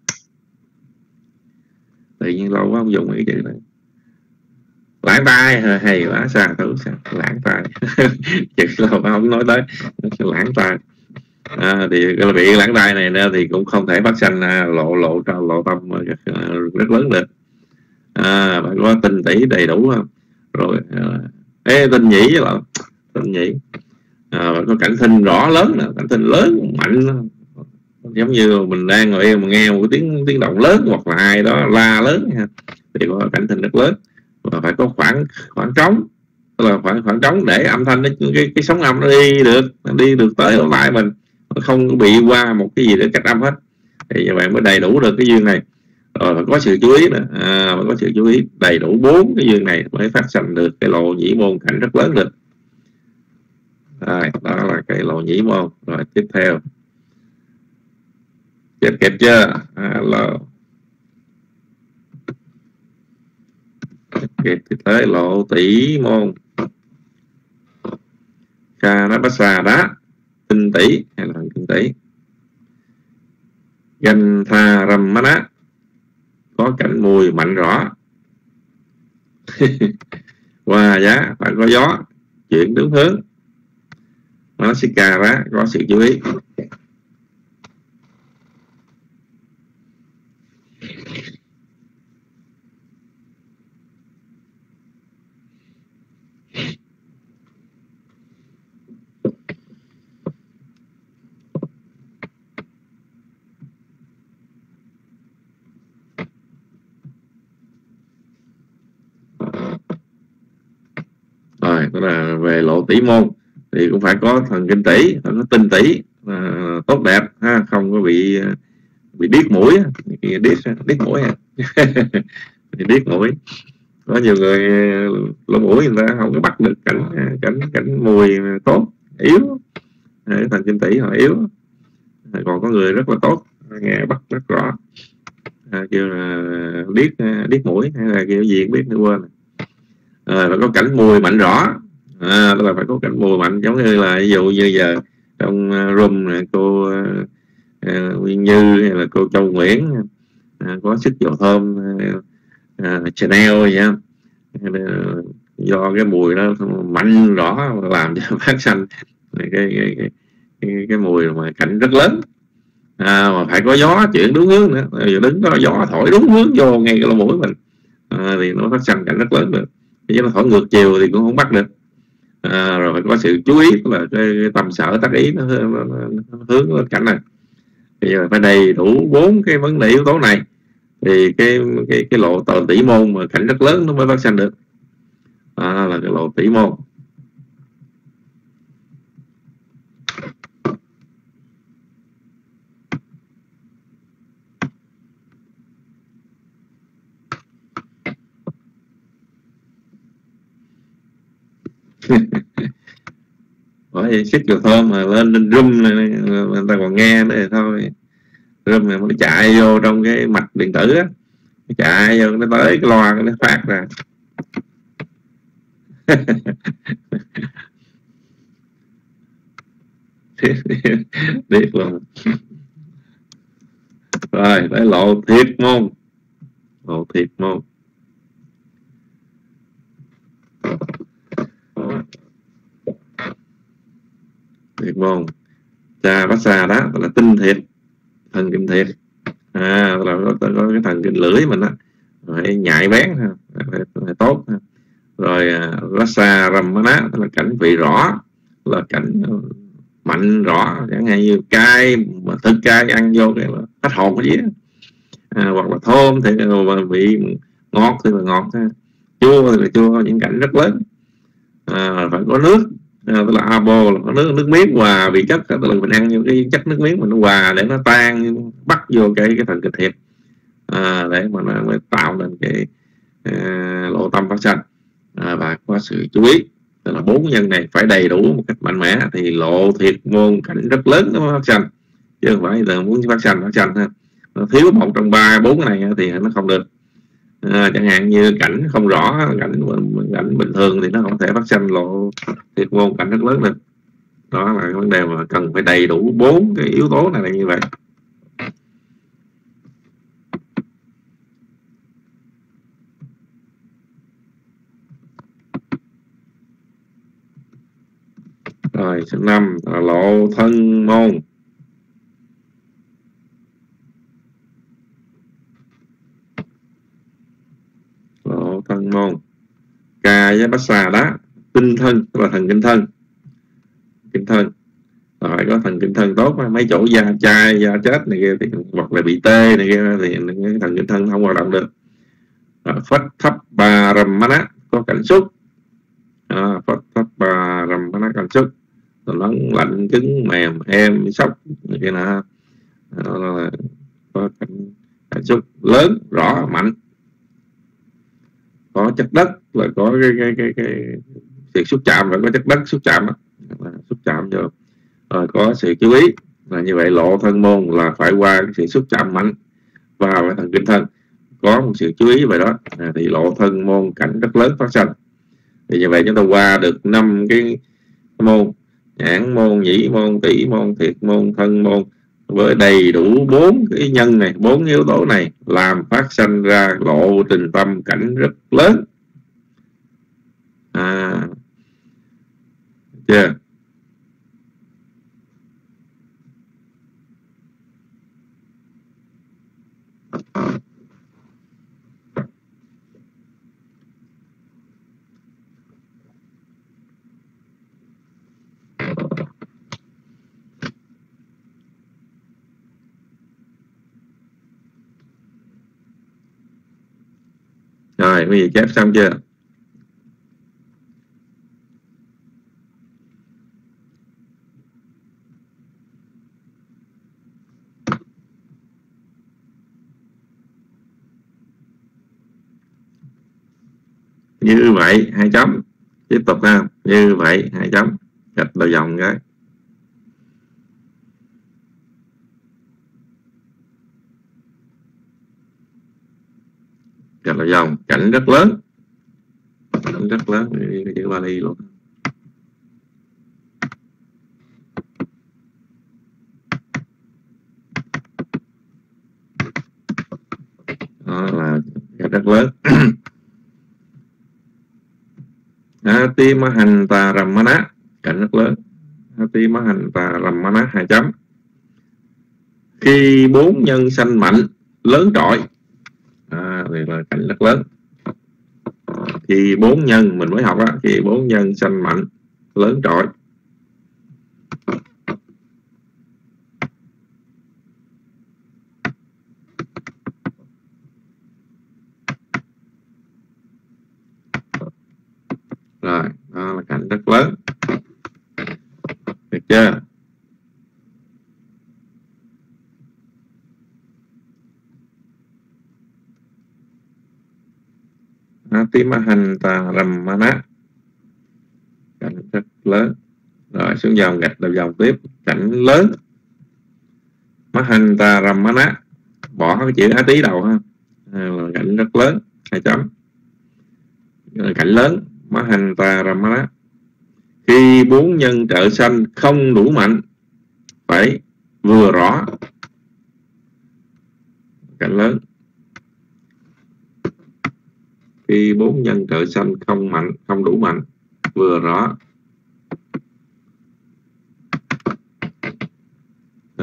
tự nhiên lâu quá không dùng mấy cái chữ này. Lãng tai hay quá, sao thử sao lãng tai chữ lâu không nói tới lãng tai. Thì cái bị lãng tai này thì cũng không thể phát sanh lộ tâm rất lớn được. Phải có tinh tỷ đầy đủ không, rồi tinh nhĩ là tinh nhĩ, phải có cảnh thinh rõ lớn, cảnh thinh lớn mạnh, giống như mình đang ngồi mà nghe một tiếng động lớn hoặc là ai đó la lớn thì có cảnh thinh rất lớn. Và phải có khoảng trống, tức là khoảng trống để âm thanh cái sóng âm nó đi được tới lỗ tai mình, không bị qua một cái gì để cách âm hết, thì các bạn mới đầy đủ được cái duyên này. Rồi phải có sự chú ý nữa, phải có sự chú ý đầy đủ 4 cái duyên này mới phát sinh được cái lộ nhĩ môn cảnh rất lớn được. Rồi, đó là cái lộ nhĩ môn. Rồi tiếp theo kịp chưa? Kịp thì tới lộ tỷ môn. Kanapasa đá tinh tỷ hay là tinh tỷ. Gantha Ramana có cảnh mùi mạnh rõ. Qua giá phải có gió chuyển đúng hướng. Manasikara có sự chú ý. Rồi, đó là về lộ tỷ môn thì cũng phải có thần kinh tỷ, phải có tinh tỷ tốt đẹp ha, không có bị điếc mũi, điếc mũi điếc mũi. Có nhiều người lỗ mũi người ta không có bắt được cảnh mùi tốt, yếu, thần kinh tỷ họ yếu. Còn có người rất là tốt, nghe bắt rất rõ, kêu là điếc mũi hay là kêu gì không biết nữa quên. Phải có cảnh mùi mạnh rõ, tức là phải có cảnh mùi mạnh, giống như là ví dụ như giờ trong room này, cô Nguyên Như hay là cô Châu Nguyễn có sức dầu thơm Chanel vậy không? Do cái mùi nó mạnh rõ làm cho phát sanh cái mùi mà cảnh rất lớn. Mà phải có gió chuyển đúng hướng nữa, giờ đứng đó gió thổi đúng hướng vô ngay cái lỗ mũi mình thì nó phát sanh cảnh rất lớn được. Chứ nó thổi ngược chiều thì cũng không bắt được. Rồi phải có sự chú ý, là cái tầm sở tác ý nó hướng lên cảnh này. Thì giờ phải đầy đủ 4 cái vấn đề yếu tố này thì cái lộ tỷ môn mà cảnh rất lớn nó mới phát sinh được. Là cái lộ tỷ môn. Bởi vì xích dầu thơm mà lên room này người ta còn nghe nữa thì thôi. Room này nó chạy vô trong cái mạch điện tử á, chạy vô nó tới cái loa nó phát ra. Điếc luôn. Rồi tới lộ thiệt môn. Lộ thiệt môn. thiệt môn. Cha bát xa đó là tinh thiệt, thần kinh thiệt, là có cái thần kinh lưỡi mình á phải nhạy bén, phải tốt. Rồi rasa ramana là cảnh vị rõ, là cảnh mạnh rõ, chẳng hạn như cay mà thức cay ăn vô cái hết hồn cái gì đó. Hoặc là thơm thì vị ngọt thì là ngọt, chua thì là chua, những cảnh rất lớn. Phải có nước, tức là abo, là có nước miếng hòa vị chất, tức là mình ăn những cái chất nước miếng mình nó hòa để nó tan bắt vô cái thần kinh thiệt, để mà nó mới tạo nên cái lộ tâm phát sanh. Và có sự chú ý, tức là 4 nhân này phải đầy đủ một cách mạnh mẽ thì lộ thiệt môn cảnh rất lớn nó phát sanh, chứ không phải là muốn phát sanh ha. Nó thiếu một trong 3, 4 cái này thì nó không được. Chẳng hạn như cảnh không rõ, cảnh bình thường thì nó không thể phát sanh lộ thiệt môn cảnh rất lớn được. Đó là vấn đề mà cần phải đầy đủ 4 cái yếu tố này là như vậy. Rồi số 5 là lộ thân môn. Lộ thân môn ca với bát xà đó, tinh thân tức là thần kinh thân, kinh thân phải có thần kinh thân tốt. Mấy chỗ da chai, da chết này kia thì hoặc là bị tê này kia thì thần kinh thân không hoạt động được. Phất thấp bà rầm mana có cảnh xúc, phất thấp bà rầm mana cảnh xúc, nóng lạnh cứng mềm êm sốc này kia nè, có cảnh xúc lớn rõ mạnh. Có chất đất là có cái việc xúc chạm, phải có chất đất xúc chạm đó, xúc chạm vô. Rồi có sự chú ý là như vậy, lộ thân môn là phải qua cái sự xúc chạm mạnh vào cái thần kinh thân, có một sự chú ý về đó thì lộ thân môn cảnh rất lớn phát sanh. Thì như vậy chúng ta qua được 5 cái môn: nhãn môn, nhĩ môn, tỷ môn, thiệt môn, thân môn, với đầy đủ 4 cái nhân này, 4 yếu tố này làm phát sanh ra lộ trình tâm cảnh rất lớn. Chưa? Rồi, bây giờ chép xong chưa? Như vậy 2 chấm. Tiếp tục ha. Như vậy 2 chấm. Gạch đầu dòng cái. Gạch đầu dòng, cảnh rất lớn. Cảnh rất lớn, chữ Bali luôn. Đó là cảnh rất lớn. Ati Mahanta Ramana, cảnh rất lớn. Ati Mahanta Ramana 2 chấm. Khi 4 nhân sanh mạnh lớn trọi, thì là cảnh rất lớn. Khi 4 nhân mình mới học á, khi 4 nhân sanh mạnh lớn trọi. Rồi, đó là cảnh rất lớn. Được chưa? Atimahanta Ramana, cảnh rất lớn. Rồi xuống dòng gạch đầu dòng tiếp, cảnh lớn. Mahanta Ramana, bỏ cái chữ á tí đầu ha, là cảnh rất lớn 2 chấm. Cảnh lớn Mahanta Ramana. Khi 4 nhân trợ sanh không đủ mạnh, phải vừa rõ. Cảnh lớn. Khi 4 nhân trợ sanh không mạnh, không đủ mạnh, vừa rõ.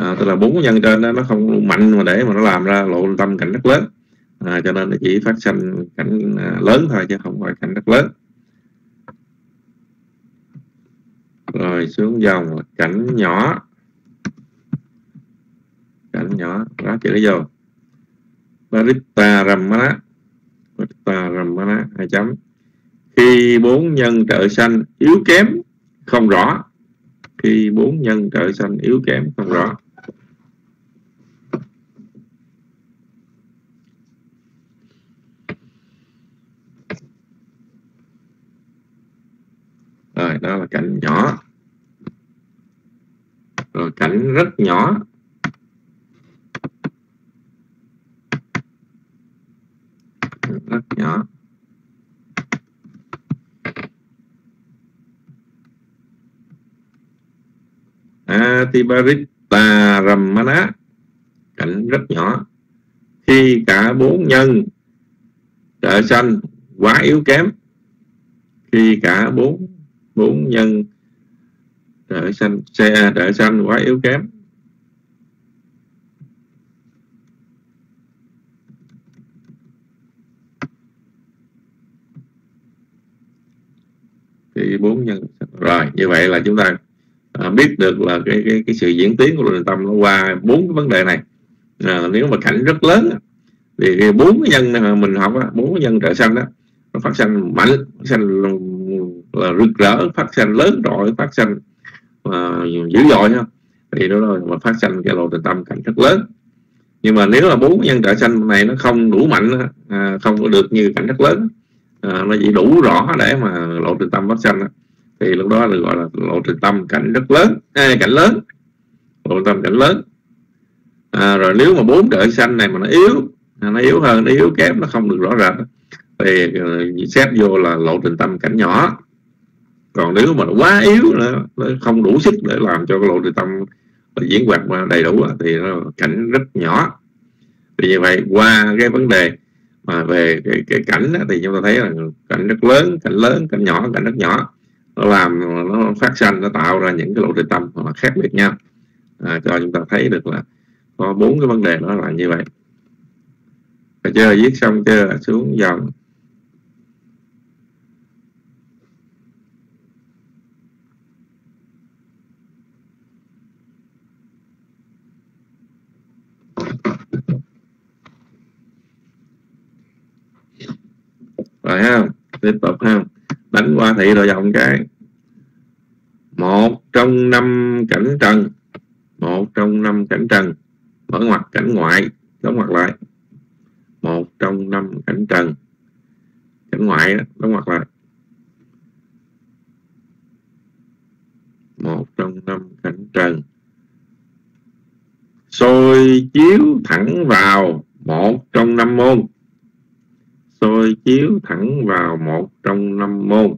Tức là 4 nhân trên đó nó không mạnh mà để mà nó làm ra lộ tâm cảnh rất lớn, cho nên nó chỉ phát sanh cảnh lớn thôi chứ không phải cảnh rất lớn. Rồi xuống dòng cảnh nhỏ, cảnh nhỏ đó chữ nó vô Paritta Ramana, Paritta Ramana 2 chấm. Khi 4 nhân trợ sanh yếu kém không rõ, khi 4 nhân trợ sanh yếu kém không rõ. Rồi đó là cảnh nhỏ. Rồi cảnh rất nhỏ, rất nhỏ. Atiparitta Ramana, cảnh rất nhỏ. Khi cả 4 nhân trợ sanh quá yếu kém, khi cả 4 nhân trợ sanh quá yếu kém. Thì 4 nhân rồi, như vậy là chúng ta biết được là cái sự diễn tiến của nội tâm nó qua 4 cái vấn đề này. Nếu mà cảnh rất lớn thì 4 cái nhân mình học 4 cái nhân trợ sanh đó nó phát sanh mạnh, phát sanh là rực rỡ, phát sanh lớn trội, phát sanh dữ dội ha, thì đó là mà phát sanh cái lộ trình tâm cảnh rất lớn. Nhưng mà nếu là 4 nhân trợ sanh này nó không đủ mạnh, không có được như cảnh rất lớn, nó chỉ đủ rõ để mà lộ trình tâm phát sanh, thì lúc đó được gọi là lộ trình tâm cảnh rất lớn, cảnh lớn, lộ trình tâm cảnh lớn. Rồi nếu mà 4 trợ sanh này mà nó yếu hơn, nó yếu kém, nó không được rõ rệt, thì xét vô là lộ trình tâm cảnh nhỏ. Còn nếu mà nó quá yếu nữa, nó không đủ sức để làm cho cái lộ trình tâm diễn hoạt đầy đủ, thì nó cảnh rất nhỏ. Thì như vậy qua cái vấn đề mà về cái cảnh đó, thì chúng ta thấy là cảnh rất lớn, cảnh nhỏ, cảnh rất nhỏ, nó làm, nó phát sanh, nó tạo ra những cái lộ trình tâm mà khác biệt nhau, cho chúng ta thấy được là có 4 cái vấn đề đó là như vậy. Rồi chưa, viết xong chưa, xuống dòng. Rồi ha, tiếp tục ha, đánh qua thị rồi dòng cái 1 trong 5 cảnh trần, 1 trong 5 cảnh trần, mở ngoặc cảnh ngoại, đóng ngoặc lại, 1 trong 5 cảnh trần, cảnh ngoại đó, đóng ngoặc lại, 1 trong 5 cảnh trần, soi chiếu thẳng vào 1 trong 5 môn, soi chiếu thẳng vào 1 trong 5 môn,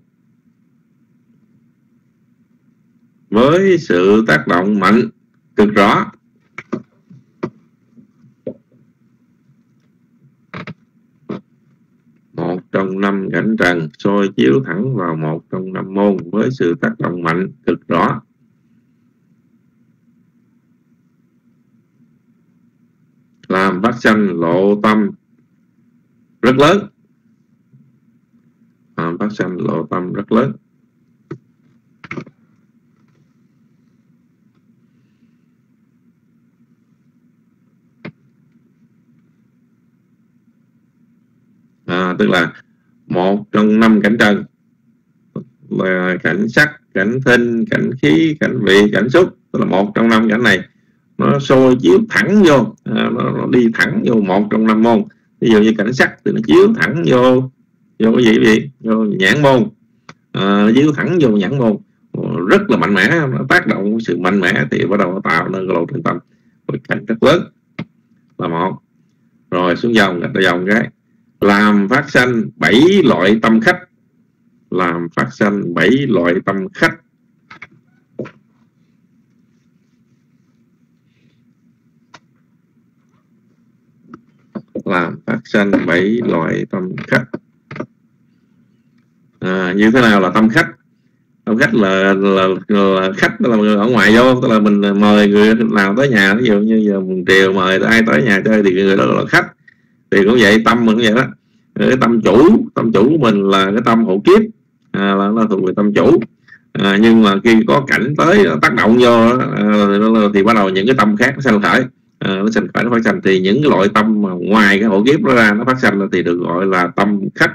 với sự tác động mạnh cực rõ. Một trong 5 cảnh trần soi chiếu thẳng vào 1 trong 5 môn với sự tác động mạnh cực rõ. Làm phát sanh lộ tâm rất lớn, làm phát sanh lộ tâm rất lớn. Tức là 1 trong 5 cảnh trần là cảnh sắc, cảnh thinh, cảnh khí, cảnh vị, cảnh xúc, tức là 1 trong 5 cảnh này nó soi chiếu thẳng vô, nó đi thẳng vô 1 trong 5 môn. Ví dụ như cảnh sắc thì nó chiếu thẳng vô cái gì, vô nhãn môn, nó chiếu thẳng vô nhãn môn rất là mạnh mẽ, nó tác động sự mạnh mẽ thì bắt đầu nó tạo nên cái lộ trình tâm cảnh rất lớn là 1. Rồi xuống dòng, gạch dòng cái làm phát sanh 7 loại tâm khách, làm phát sanh 7 loại tâm khách, làm phát sanh 7 loại tâm khách. Như thế nào là tâm khách? Tâm khách là khách, là người ở ngoài vô, tức là mình mời người nào tới nhà, ví dụ như giờ mình triều mời ai tới nhà chơi thì người đó là khách. Thì cũng vậy, tâm mình cũng vậy đó. Cái tâm chủ của mình là cái tâm hộ kiếp, là nó thuộc về tâm chủ. Nhưng mà khi có cảnh tới tác động vô thì bắt đầu những cái tâm khác nó sanh khởi, nó phát sanh, thì những cái loại tâm mà ngoài cái hộ kiếp đó ra nó phát sanh thì được gọi là tâm khách.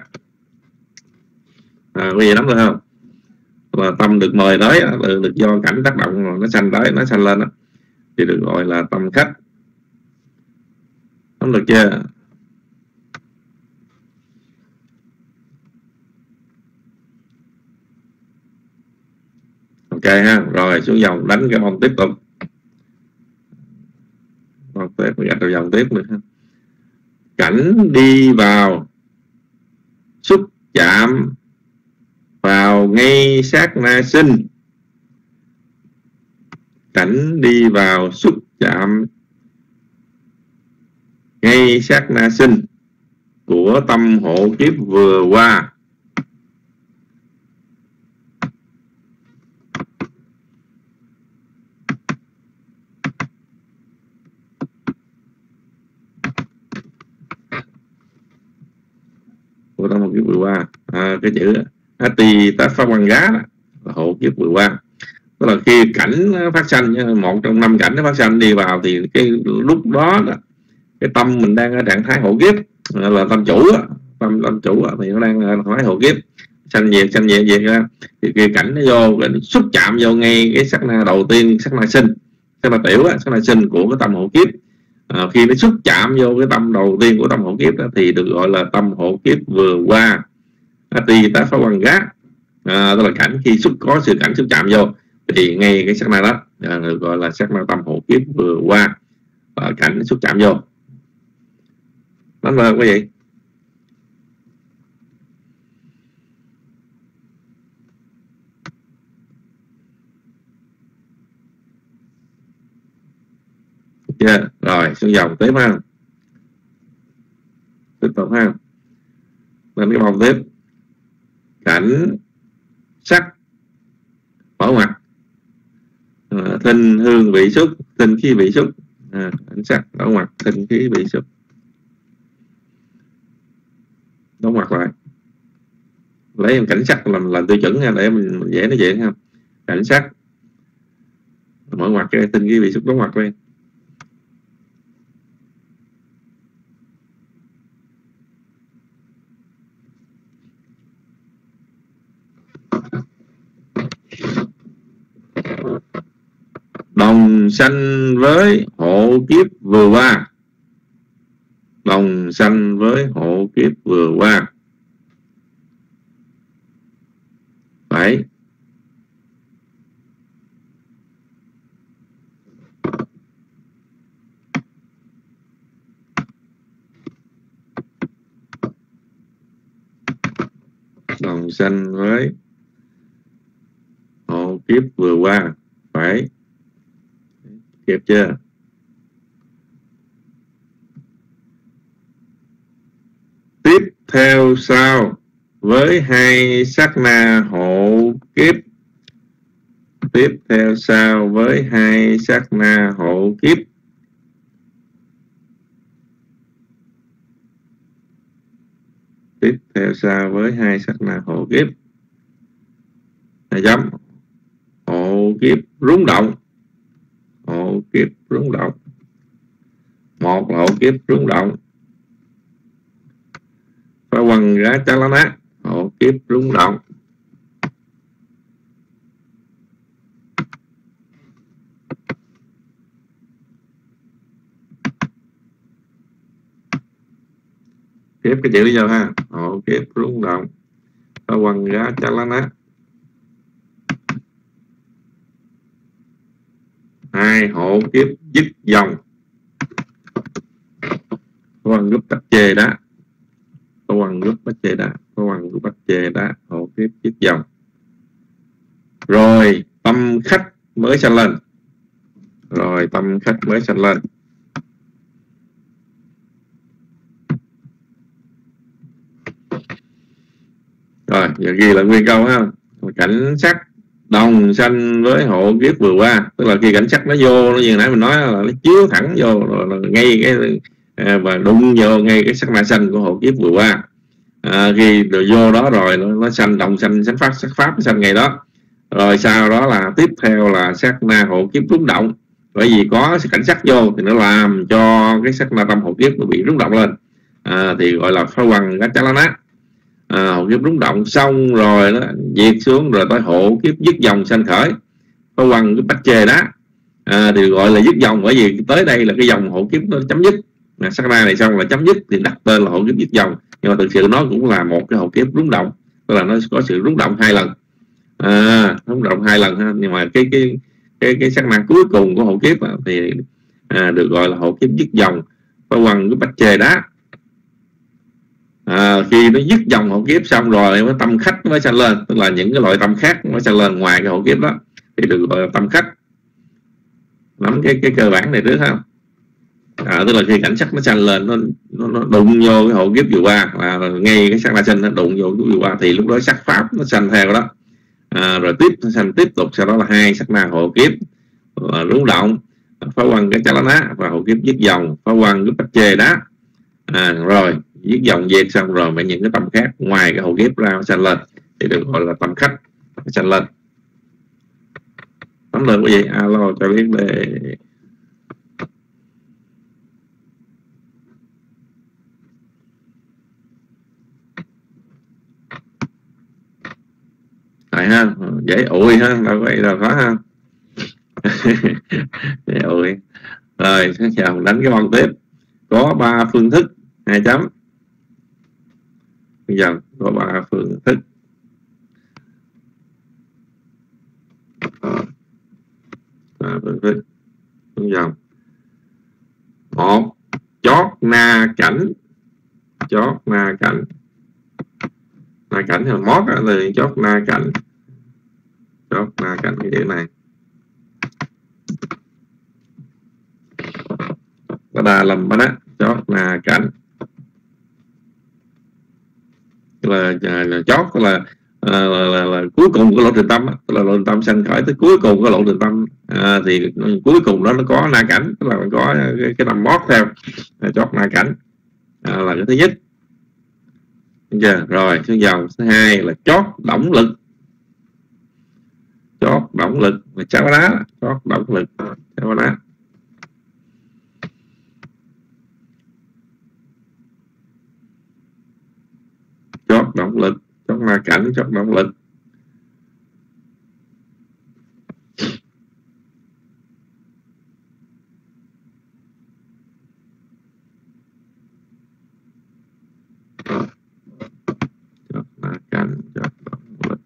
Có gì lắm không? Là tâm được mời tới, được do cảnh tác động nó sanh tới, nó sanh lên đó, thì được gọi là tâm khách. Không được chưa? Ok ha. Rồi xuống dòng đánh cái ông tiếp tục. Ông tiếp gạch đầu dòng tiếp nữa ha. Cảnh đi vào xúc chạm vào ngay sát na sinh. Cảnh đi vào xúc chạm ngay sát na sinh của tâm hộ kiếp vừa qua. Của tâm hộ kiếp vừa qua. Cái chữ Ati Tá Pháp Quan Gá là hộ kiếp vừa qua. Tức là khi cảnh phát sanh, một trong 5 cảnh nó phát sanh đi vào, thì cái lúc đó cái tâm mình đang ở trạng thái hộ kiếp, là tâm chủ, tâm chủ thì nó đang ở trạng thái hộ kiếp, sanh diệt ra. Thì khi cảnh nó vô, nó xúc chạm vô ngay cái sát na đầu tiên, sát na sinh, sát na tiểu, sát na sinh của cái tâm hộ kiếp. Khi nó xúc chạm vô cái tâm đầu tiên của tâm hộ kiếp đó, thì được gọi là tâm hộ kiếp vừa qua. Ati Tá Pháp Quan Gá, tức là cảnh khi có sự cảnh xúc chạm vô, thì ngay cái sát na đó được gọi là sát na tâm hộ kiếp vừa qua, cảnh xúc chạm vô. Đó là cái gì? Chưa? Rồi xuống dòng tiếp ha. Tiếp tục ha. Lên cái vòng tiếp. Cảnh sắc mở mặt, thinh hương vị xúc, thinh khí vị xúc. Cảnh sắc mở mặt, thinh khí vị xúc. Đóng mặt lại, lấy cảnh sắc làm tiêu chuẩn nha, để mình dễ nói chuyện ha. Cảnh sắc mở mặt, cái thinh khí vị xúc đóng mặt lên. Đồng sanh với hộ kiếp vừa qua. Đồng sanh với hộ kiếp vừa qua. Phải. Đồng sanh với hộ kiếp vừa qua. Phải. Kịp chưa? Tiếp theo sau với 2 sát na hộ kiếp. Tiếp theo sau với 2 sát na hộ kiếp. Tiếp theo sau với 2 sát na hộ kiếp. Chấm. Hộ kiếp rúng động. Hộ kiếp rúng động. Một là hộ kiếp rúng động. Phá Quần Gá Chá Lá Ná, hộ kiếp rúng động. Tiếp cái chữ đi vô ha. Hộ kiếp rúng động. Phá Quần Gá Chá Lá Ná. 2 hộ kiếp dứt dòng. Quần gúp tách chê đá. Quần gúp bách chê đá. Quần gúp bách chê đá. Hộ kiếp dứt dòng. Rồi tâm khách mới sanh lên. Rồi tâm khách mới sanh lên. Rồi giờ ghi là nguyên câu ha. Cảnh sắc đồng sanh với hộ kiếp vừa qua, tức là khi cảnh sắc nó vô, nó như nãy mình nói là nó chiếu thẳng vô rồi ngay cái và đụng vô ngay cái sắc na sanh của hộ kiếp vừa qua. Khi rồi vô đó rồi nó sanh đồng sanh sắc pháp nó sanh ngày đó. Rồi sau đó là tiếp theo là sắc na hộ kiếp rung động, bởi vì có cảnh sắc vô thì nó làm cho cái sắc na tâm hộ kiếp nó bị rung động lên, thì gọi là phá hoằng gá chá lá ná. Hộ kiếp rung động xong rồi nó diệt xuống, rồi tới hộ kiếp dứt dòng sanh khởi, phá hoằng cái bách chê đó, thì gọi là dứt dòng, bởi vì tới đây là cái dòng hộ kiếp nó chấm dứt. Sắc na này xong là chấm dứt thì đặt tên là hộ kiếp dứt dòng, nhưng mà thực sự nó cũng là một cái hộ kiếp rung động, tức là nó có sự rung động 2 lần, rung động 2 lần ha. Nhưng mà cái sắc na cuối cùng của hộ kiếp thì được gọi là hộ kiếp dứt dòng, phá hoằng cái bách chê đó. Khi nó dứt dòng hộ kiếp xong rồi cái tâm khách mới sanh lên, tức là những cái loại tâm khác mới sanh lên ngoài cái hộ kiếp đó, thì được gọi là tâm khách. Nắm cái cơ bản này trước không? Tức là khi cảnh sắc nó sanh lên, nó đụng vô cái hộ kiếp vừa qua, ngay cái sắc na sanh nó đụng vô cái vừa qua, thì lúc đó sắc pháp nó sanh theo đó. Rồi nó sanh tiếp tục, sau đó là 2 sắc na hộ kiếp rung động, phá hoằng cái chá lá ná, và hộ kiếp dứt dòng, phá hoằng cái bách chê đó. Rồi dứt dòng diệt xong rồi mà những cái tâm khác ngoài cái hộ kiếp ra sanh lên thì được gọi là tâm khách sanh lên. Tóm lên cái gì? Alo cho biết để Đấy ha, dễ ủi ha, đâu vậy đâu khó ha. Dễ ủi. Rồi, sẽ chào đánh cái bông tiếp. Có 3 phương thức, 2 chấm. Bây giờ có 3 phương thức. Phương thức. Bây giờ 1. Chót na cảnh. Chót na cảnh. Na cảnh hay mót là chót na cảnh. Chót na cảnh cái chữ này. Có đà lầm đó, chót na cảnh. Là chót là cuối cùng của lộ trình tâm, tức là lộ trình tâm sanh khởi tới cuối cùng của lộ trình tâm, thì cuối cùng đó nó có na cảnh, tức là có cái nằm mót theo, chót na cảnh là cái thứ nhất. Rồi thứ dòng thứ 2 là chót động lực. Chót động lực là cháo đá, chót động lực cháo đá. Chót động lực, chót na cảnh, chót động lực. Chót na cảnh, chót động lực.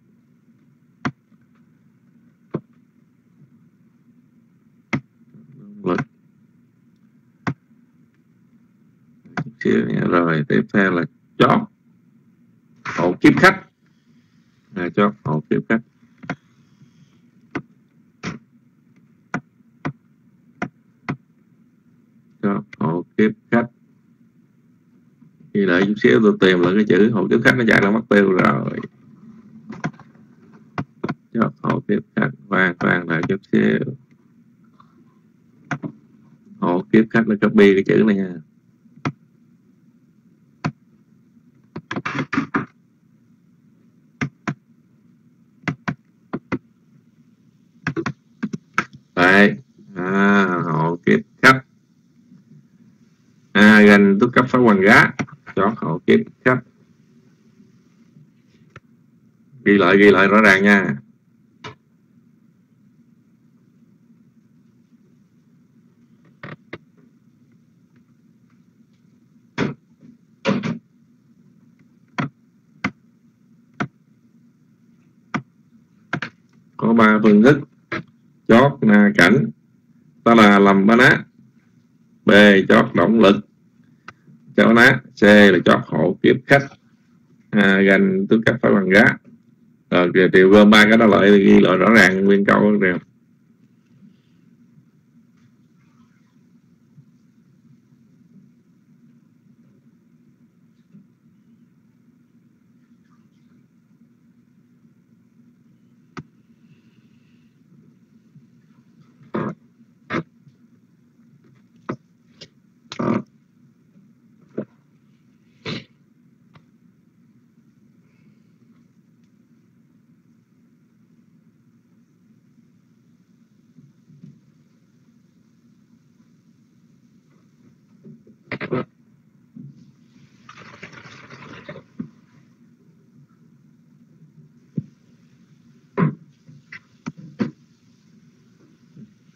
Rồi tiếp theo là chót hộ kiếp khách. Chót hộ kiếp khách. Chót hộ kiếp khách. Khi đợi chút xíu tôi tìm lại cái chữ hộ kiếp khách, nó chạy ra mất tiêu rồi. Chót hộ kiếp khách. Khoan đợi chút xíu. Hộ kiếp khách nó copy cái chữ này nha. Đấy, hộ kiếp khách. Gần túc cấp phá hoằng gá, chót hộ kiếp khách. Ghi lại rõ ràng nha. Có 3 phương thức. Chót na cảnh, đó là lầm bá ná. B. Chót động lực cháo ná. C là chót hộ kiếp khách, gành tư cách phải bằng gá. Rồi điều gom 3 cái đó lại, ghi lại rõ ràng nguyên câu đều.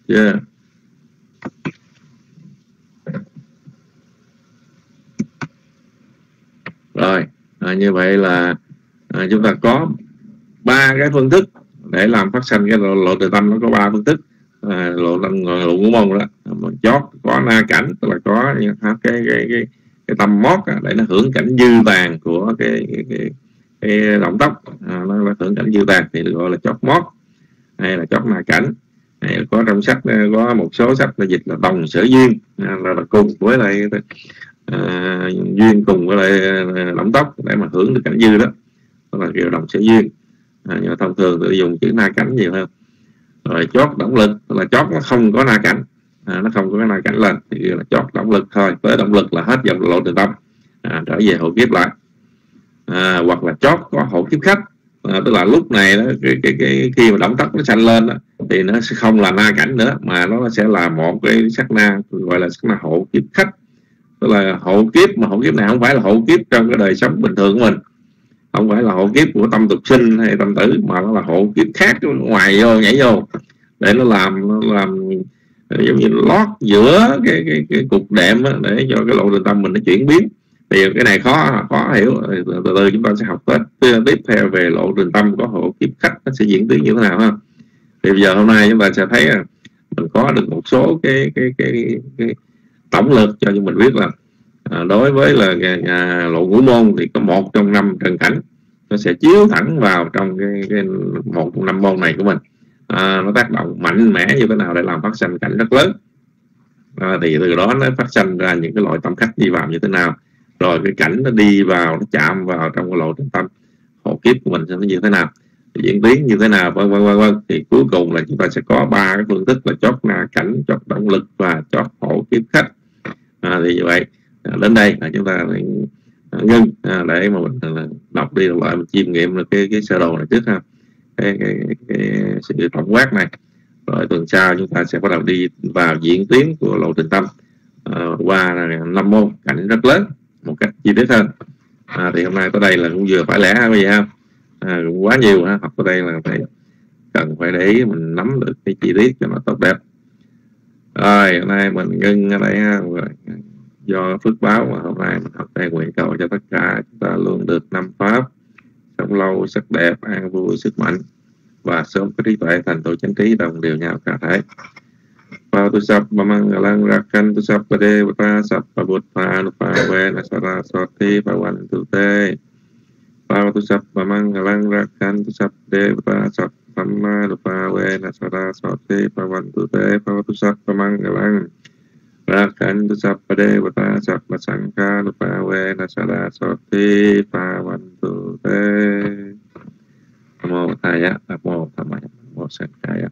Yeah. Rồi, như vậy là chúng ta có 3 cái phương thức để làm phát sanh cái lộ tự tâm. Nó có 3 phương thức. Lộ ngũ môn đó, chót có na cảnh, tức là có cái tâm mót để nó hưởng cảnh dư tàn của cái động tóc, nó là hưởng cảnh dư tàn thì được gọi là chót mót, hay là chót na cảnh. Hay có trong sách, có một số sách là dịch là đồng sở duyên, là cùng với lại duyên cùng với lại động tóc để mà hưởng được cảnh dư đó, đó là kiểu đồng sở duyên. Nhưng mà thông thường tôi dùng chữ na cảnh nhiều hơn. Rồi chót động lực là chót nó không có na cảnh, nó không có cái na cảnh lên thì là chót động lực thôi, tới động lực là hết dòng lộ tự tâm, trở về hộ kiếp lại. Hoặc là chót có hộ kiếp khách, tức là lúc này đó, khi mà động tóc nó sanh lên đó, thì nó sẽ không là na cảnh nữa, mà nó sẽ là một cái sắc na gọi là sắc na hộ kiếp khách, tức là hộ kiếp, mà hộ kiếp này không phải là hộ kiếp trong cái đời sống bình thường của mình, không phải là hộ kiếp của tâm tục sinh hay tâm tử, mà nó là hộ kiếp khác ngoài vô, nhảy vô để nó làm giống như lót giữa cái cục đệm đó, để cho cái lộ tự tâm mình nó chuyển biến. Thì cái này khó hiểu, từ từ chúng ta sẽ học tiếp theo về lộ tự tâm có hộ kiếp khách nó sẽ diễn tiến như thế nào ha. Thì bây giờ hôm nay chúng ta sẽ thấy là mình có được một số cái tổng lược cho mình biết là đối với là lộ ngũ môn thì có 1 trong 5 trần cảnh nó sẽ chiếu thẳng vào trong cái 1 trong 5 môn này của mình. Nó tác động mạnh mẽ như thế nào để làm phát sanh cảnh rất lớn. Thì từ đó nó phát sanh ra những cái loại tâm khách đi vào như thế nào, rồi cái cảnh nó đi vào, nó chạm vào trong cái lộ tâm hộ kiếp của mình sẽ như thế nào, diễn tiến như thế nào, vân vân. Thì cuối cùng là chúng ta sẽ có 3 cái phương thức là chót na cảnh, chót động lực và chót hộ kiếp khách. Thì như vậy đến đây là chúng ta ngưng để mà mình đọc đi đọc lại, mình chiêm nghiệm được cái sơ đồ này trước ha, cái sự tổng quát này. Rồi tuần sau chúng ta sẽ bắt đầu đi vào diễn tiến của lộ trình tâm qua 5 môn cảnh rất lớn một cách chi tiết hơn. Thì hôm nay tới đây là cũng vừa phải lẽ bây giờ cũng quá nhiều ha, học tới đây là cần phải để ý mình nắm được cái chi tiết cho nó tốt đẹp. Rồi hôm nay mình ngưng ở đây ha. Do phước báo mà hôm nay mình học đây, nguyện cầu cho tất cả chúng ta luôn được 5 pháp, sống lâu, sắc đẹp, an vui, sức mạnh và sớm có trí tuệ thành tựu chánh trí đồng đều nhau cả thể. Phao tu sắp mangalang rakan tu sắp pade vata sắp pabutpa nupa vena saraswati pawan tu te. Phao tu sắp mangalang rakan tu sắp pade vata sắp pamma nupa vena saraswati pawan tu te. Phao tu sắp mangalang rakan tu sắp pade vata sắp pasangka nupa vena saraswati pawan tu te. Namo Thaya, Namo Thamaya, Namo Sankhaya.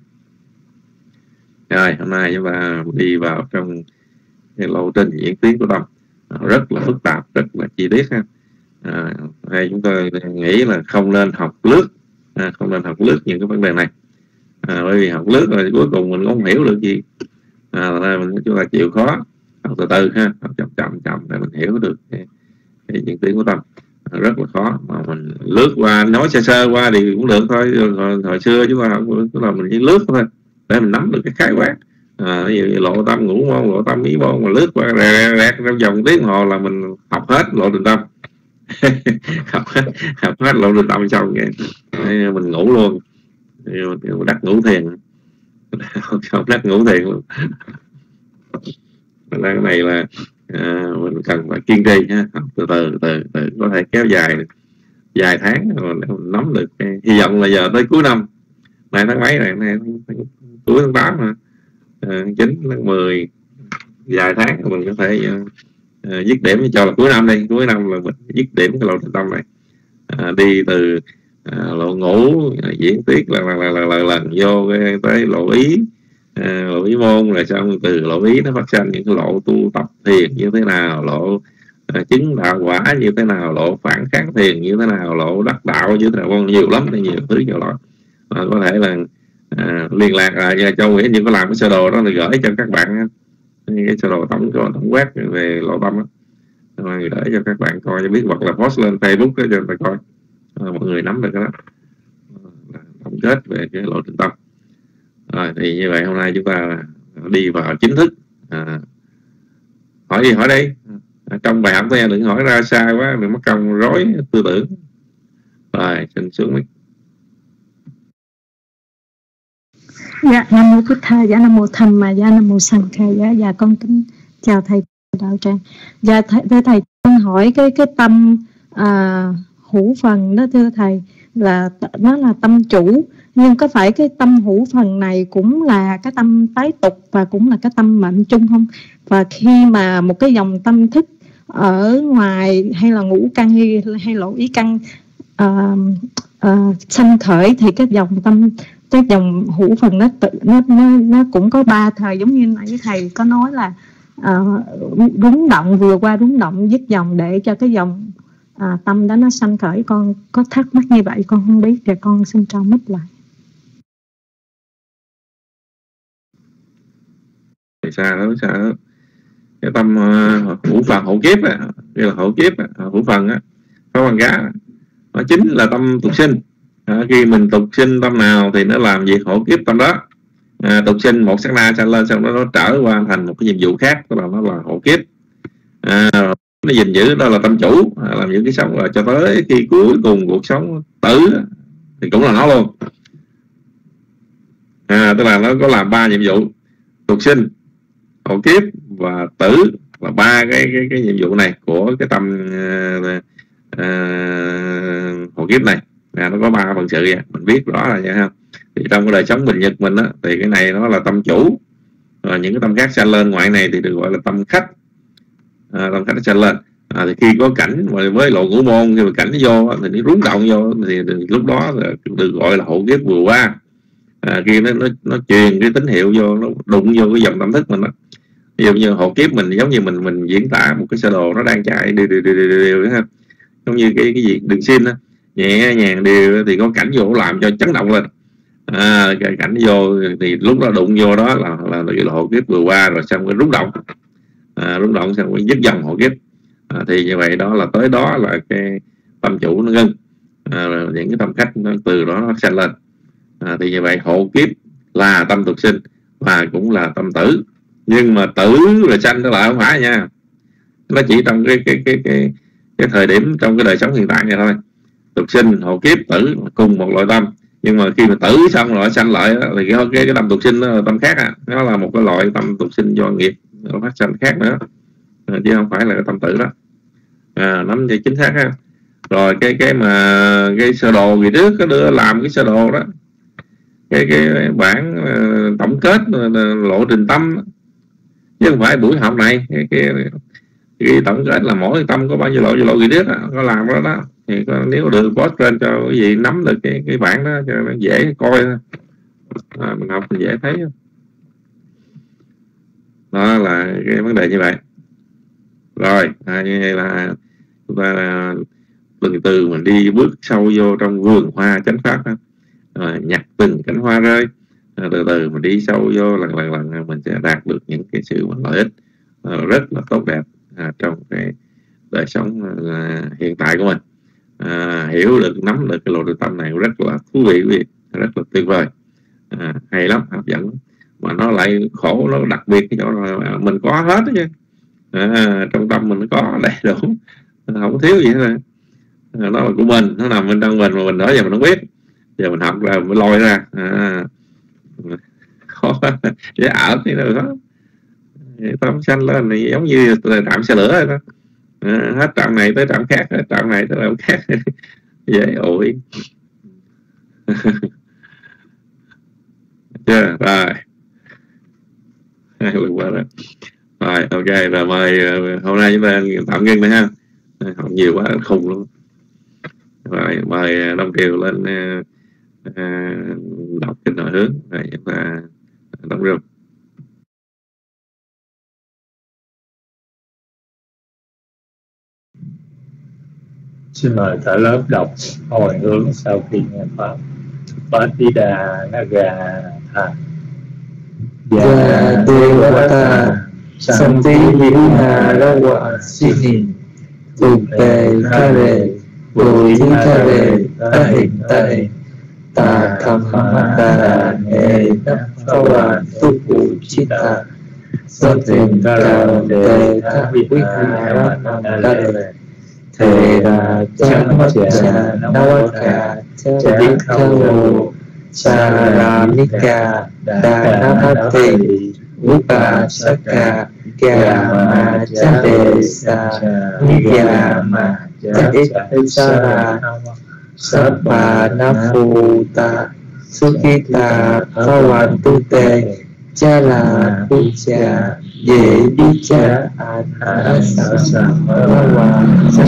Rồi, hôm nay chúng ta đi vào trong cái lộ trình diễn tiến của tâm rất là phức tạp, rất là chi tiết ha. Hay chúng tôi nghĩ là không nên học lướt, những cái vấn đề này, bởi vì học lướt rồi cuối cùng mình không hiểu được gì. Chúng ta chịu khó học từ từ ha, học chậm để mình hiểu được cái diễn tiến của tâm. Rất là khó mà mình lướt qua, nói sơ qua thì cũng được thôi. Hồi xưa chúng ta học tức là mình chỉ lướt thôi để mình nắm được cái khái quát. Ví dụ như lộ tâm ngũ môn, lộ tâm ý môn mà lướt qua rẹt trong vòng tiếng hồ là mình học hết lộ trình tâm. học hết lộ trình tâm xong rồi mình ngủ luôn, đắc ngủ thiền, không đắc ngủ thiền luôn. Cái này là mình cần phải kiên trì ha, học từ từ có thể kéo dài vài tháng rồi mình nắm được. Hy vọng là giờ tới cuối năm này, tháng mấy này, cuối tháng 8 mà 9 tháng 10, vài tháng mình có thể dứt điểm, cho là cuối năm đi, cuối năm là mình dứt điểm cái lộ trình tâm này, đi từ lộ ngũ diễn tiết lần vô tới lộ ý, lộ ý môn, rồi xong từ lộ ý nó phát sinh những cái lộ tu tập thiền như thế nào, lộ chứng đạo quả như thế nào, lộ phản kháng thiền như thế nào, lộ đắc đạo như thế nào, nhiều lắm, nhiều thứ nhiều loại. Có thể là liên lạc cho Châu Nguyễn nhưng có làm cái sơ đồ đó là gửi cho các bạn, cái sơ đồ tổng quát về lộ tâm đó, gửi cho các bạn coi cho biết, hoặc là post lên Facebook cho người ta coi, mọi người nắm được cái đó, tổng kết về cái lộ trình tâm. Rồi thì như vậy hôm nay chúng ta đi vào chính thức. Hỏi gì hỏi đây. Trong bài học thôi, đừng hỏi ra xa quá, đừng mất công rối tư tưởng. Rồi xin xuống mic. Dạ, Nam mô Bụt Tha, dạ Nam mô Tham Ma, dạ Nam mô Sang Kha, dạ con kính chào thầy đạo tràng. Dạ thầy con hỏi cái tâm hữu phần đó thưa thầy, là nó là tâm chủ, nhưng có phải cái tâm hữu phần này cũng là cái tâm tái tục và cũng là cái tâm mệnh chung không? Và khi mà một cái dòng tâm thức ở ngoài hay là ngũ căn hay lỗ ý căn sanh khởi, thì cái dòng tâm, cái dòng hữu phần nó cũng có 3 thời, giống như nãy thầy có nói là rúng động, vừa qua rúng động dứt dòng để cho cái dòng tâm đó nó sanh khởi. Con có thắc mắc như vậy, con không biết, thì con xin trao mic lại. Thì sao đó cái tâm hữu phần hậu kiếp á, đây là hậu kiếp hữu phần á, có con cá, nó chính là tâm tục sinh. Khi mình tục sinh tâm nào thì nó làm việc hậu kiếp tâm đó. Tục sinh một sát na sanh lên, xong nó trở qua thành một cái nhiệm vụ khác, tức là nó là hậu kiếp. Nó gìn giữ đó là tâm chủ, làm những cái sống là cho tới khi cuối cùng cuộc sống tử thì cũng là nó luôn. Tức là nó có làm 3 nhiệm vụ: tục sinh, hậu kiếp và tử, là 3 cái nhiệm vụ này của cái tâm hậu kiếp này. Nó có 3 phần sự vậy, mình biết rõ là vậy ha. Thì trong cái đời sống bình nhật mình á, thì cái này nó là tâm chủ, rồi những cái tâm khác sanh lên ngoại này thì được gọi là tâm khách. Tâm khách nó sanh lên, thì khi có cảnh với lộ ngũ môn, khi mà cảnh nó vô thì nó rúng động vô, thì lúc đó được gọi là hậu kiếp vừa qua. Khi nó truyền cái tín hiệu vô, nó đụng vô cái dòng tâm thức mình đó. Ví dụ như hậu kiếp mình giống như mình diễn tả một cái sơ đồ nó đang chạy đều ha, giống như cái gì đường xin á, nhẹ nhàng đều, thì có cảnh vô làm cho chấn động lên. Cái cảnh vô thì lúc đó đụng vô đó là hậu kiếp vừa qua, rồi xong cái rúng động, rúng động xong cái dứt dòng hậu kiếp. Thì như vậy đó là tới đó là cái tâm chủ nó ngưng, những cái tâm khách nó từ đó nó sanh lên. Thì như vậy hậu kiếp là tâm tục sinh và cũng là tâm tử, nhưng mà tử rồi sanh nó lại không phải nha, nó chỉ trong cái thời điểm trong cái đời sống hiện tại này thôi. Tục sinh, hậu kiếp, tử cùng một loại tâm, nhưng mà khi mà tử xong rồi sanh lại đó, thì cái tâm tục sinh đó là tâm khác nó là một cái loại tâm tục sinh do nghiệp nó phát sanh khác nữa, chứ không phải là cái tâm tử đó. Nắm cho chính xác ha. Rồi cái sơ đồ gì trước có đưa làm cái sơ đồ đó, cái bản tổng kết lộ trình tâm, chứ không phải buổi học này. Cái tổng kết là mỗi tâm có bao nhiêu lộ gì trước có làm đó đó. Thì nếu được post lên cho cái gì nắm được cái bản đó cho nó dễ coi, mình học mình dễ thấy. Đó là cái vấn đề như vậy. Rồi như là chúng ta từ từ mình đi bước sâu vô trong vườn hoa chánh pháp đó. Nhặt từng cánh hoa rơi, từ từ mình đi sâu vô, lần mình sẽ đạt được những cái sự lợi ích rất là tốt đẹp trong cái đời sống hiện tại của mình. Hiểu được, nắm được cái lộ trình tâm này rất là thú vị, rất là tuyệt vời, hay lắm, hấp dẫn. Mà nó lại khổ, nó đặc biệt cái chỗ là mình có hết đó chứ. Trong tâm mình nó có đầy đủ, không thiếu gì hết. Nó là của mình, nó nằm bên trong mình mà mình đó giờ mình không biết. Giờ mình học ra mới lôi ra. Khó dễ ảo thế nào đó. Tâm sanh lên này giống như trạm xe lửa đó. Hết trạm này tới trạm khác, hết trạm này tới trạm khác. Dễ ủi. Chưa? Rồi. Rồi, ok, rồi mời hôm nay chúng ta tạm ngưng nữa ha. Học nhiều quá khùng luôn. Rồi mời Đông Kiều lên đọc kinh nội hướng, rồi chúng ta đóng rừng. Xin mời cả lớp đọc hồi hướng sau khi nghe pháp. Patida Naga Tha Ya Devata Santi Vina Rawa Sinin Tụt Tề Tha Rề Bùi Thi Tha Rề Ta Hình Ta Hình ta Dhammata ne Bhava tu Chitta Satin Karo Te Vihara Mandale Thế ra Chamaccha Navaka Chadikhavu Charamika Dhanavati Upasaka Gyama Chadesa Niyama Chadisara Sabba Nafuta Sukita Bhavantu Te Chala Puja Ye Vicha Anasasa Bhava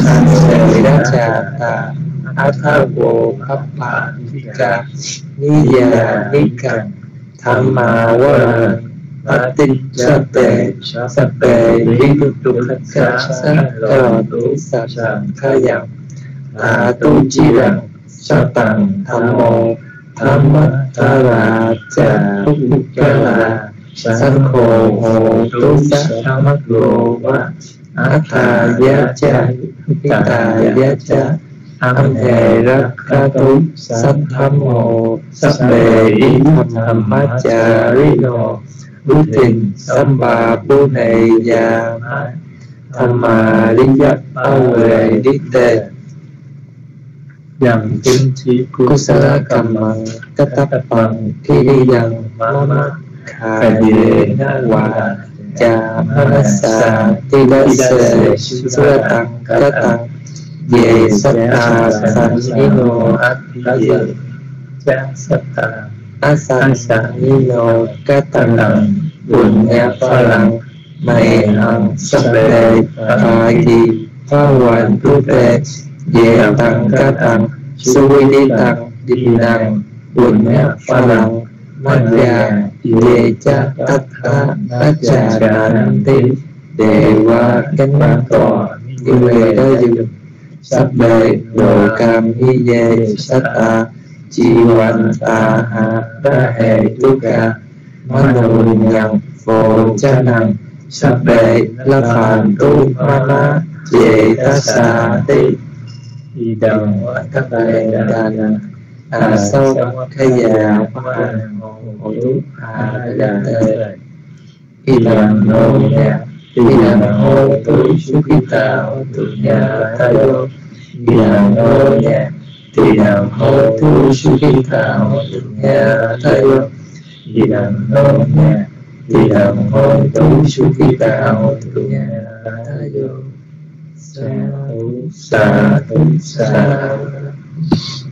Sasera Athavo Kappa Vika Niya Nikam Thamma Varan Paticchate Sape Vidutukha Sakkaratu Sasankayam Atu Chirang Satang Thammo Thammatara Cha Ukkala Sankho Ho Tu Samakro Va Athaya Cha Hitaya Cha Amhe Rakkatu Satthammo Sabbe Idham Dhammacharino Buddhin Samba Puneya Thamma Liyat Awe Ditte Dầm Kinh Chi Kusala Kamang Katapang Kiriyang Mama Khade Wa Cha Manasa Tidase Suratang Katang Ye Satta Sanino Atiye Cha Satta Asan Sanino Katang Bunya Palang May Hằng Sabbe Phagi Phawan Tute Ye Tăng Katang Suvi Tăng Dinang Bunya Palang Madhya Ye Cha Tattha Achananti Dewa Cánh Cò Về Đa Dược Sabbe Đồ Cam Hi Ye Satta Chi Hoàn Ta Hạ Đa Hệ Tu Ca Manu Nhằng Phổ Cha Năng Sabbe La Phàm Tu Mana Ye Ta Sa Ti Di Đồng Các Bệ Đà Năng A Sâu Khai Già Hoa Hộ Tú A Đà Tê Y Đàm Nô Nhạc Y Đàm Hô Tu Sukita Hô Tu Nhà Tayo Y Đàm Nô Nhạc Y Đàm Hô Tu Sukita Hô Tu Nhà Tayo Y Đàm Nô Nhạc Y Đàm Hô Tu Sukita Hô Tu Nhà Tayo Sa Tu Sa Tu Sa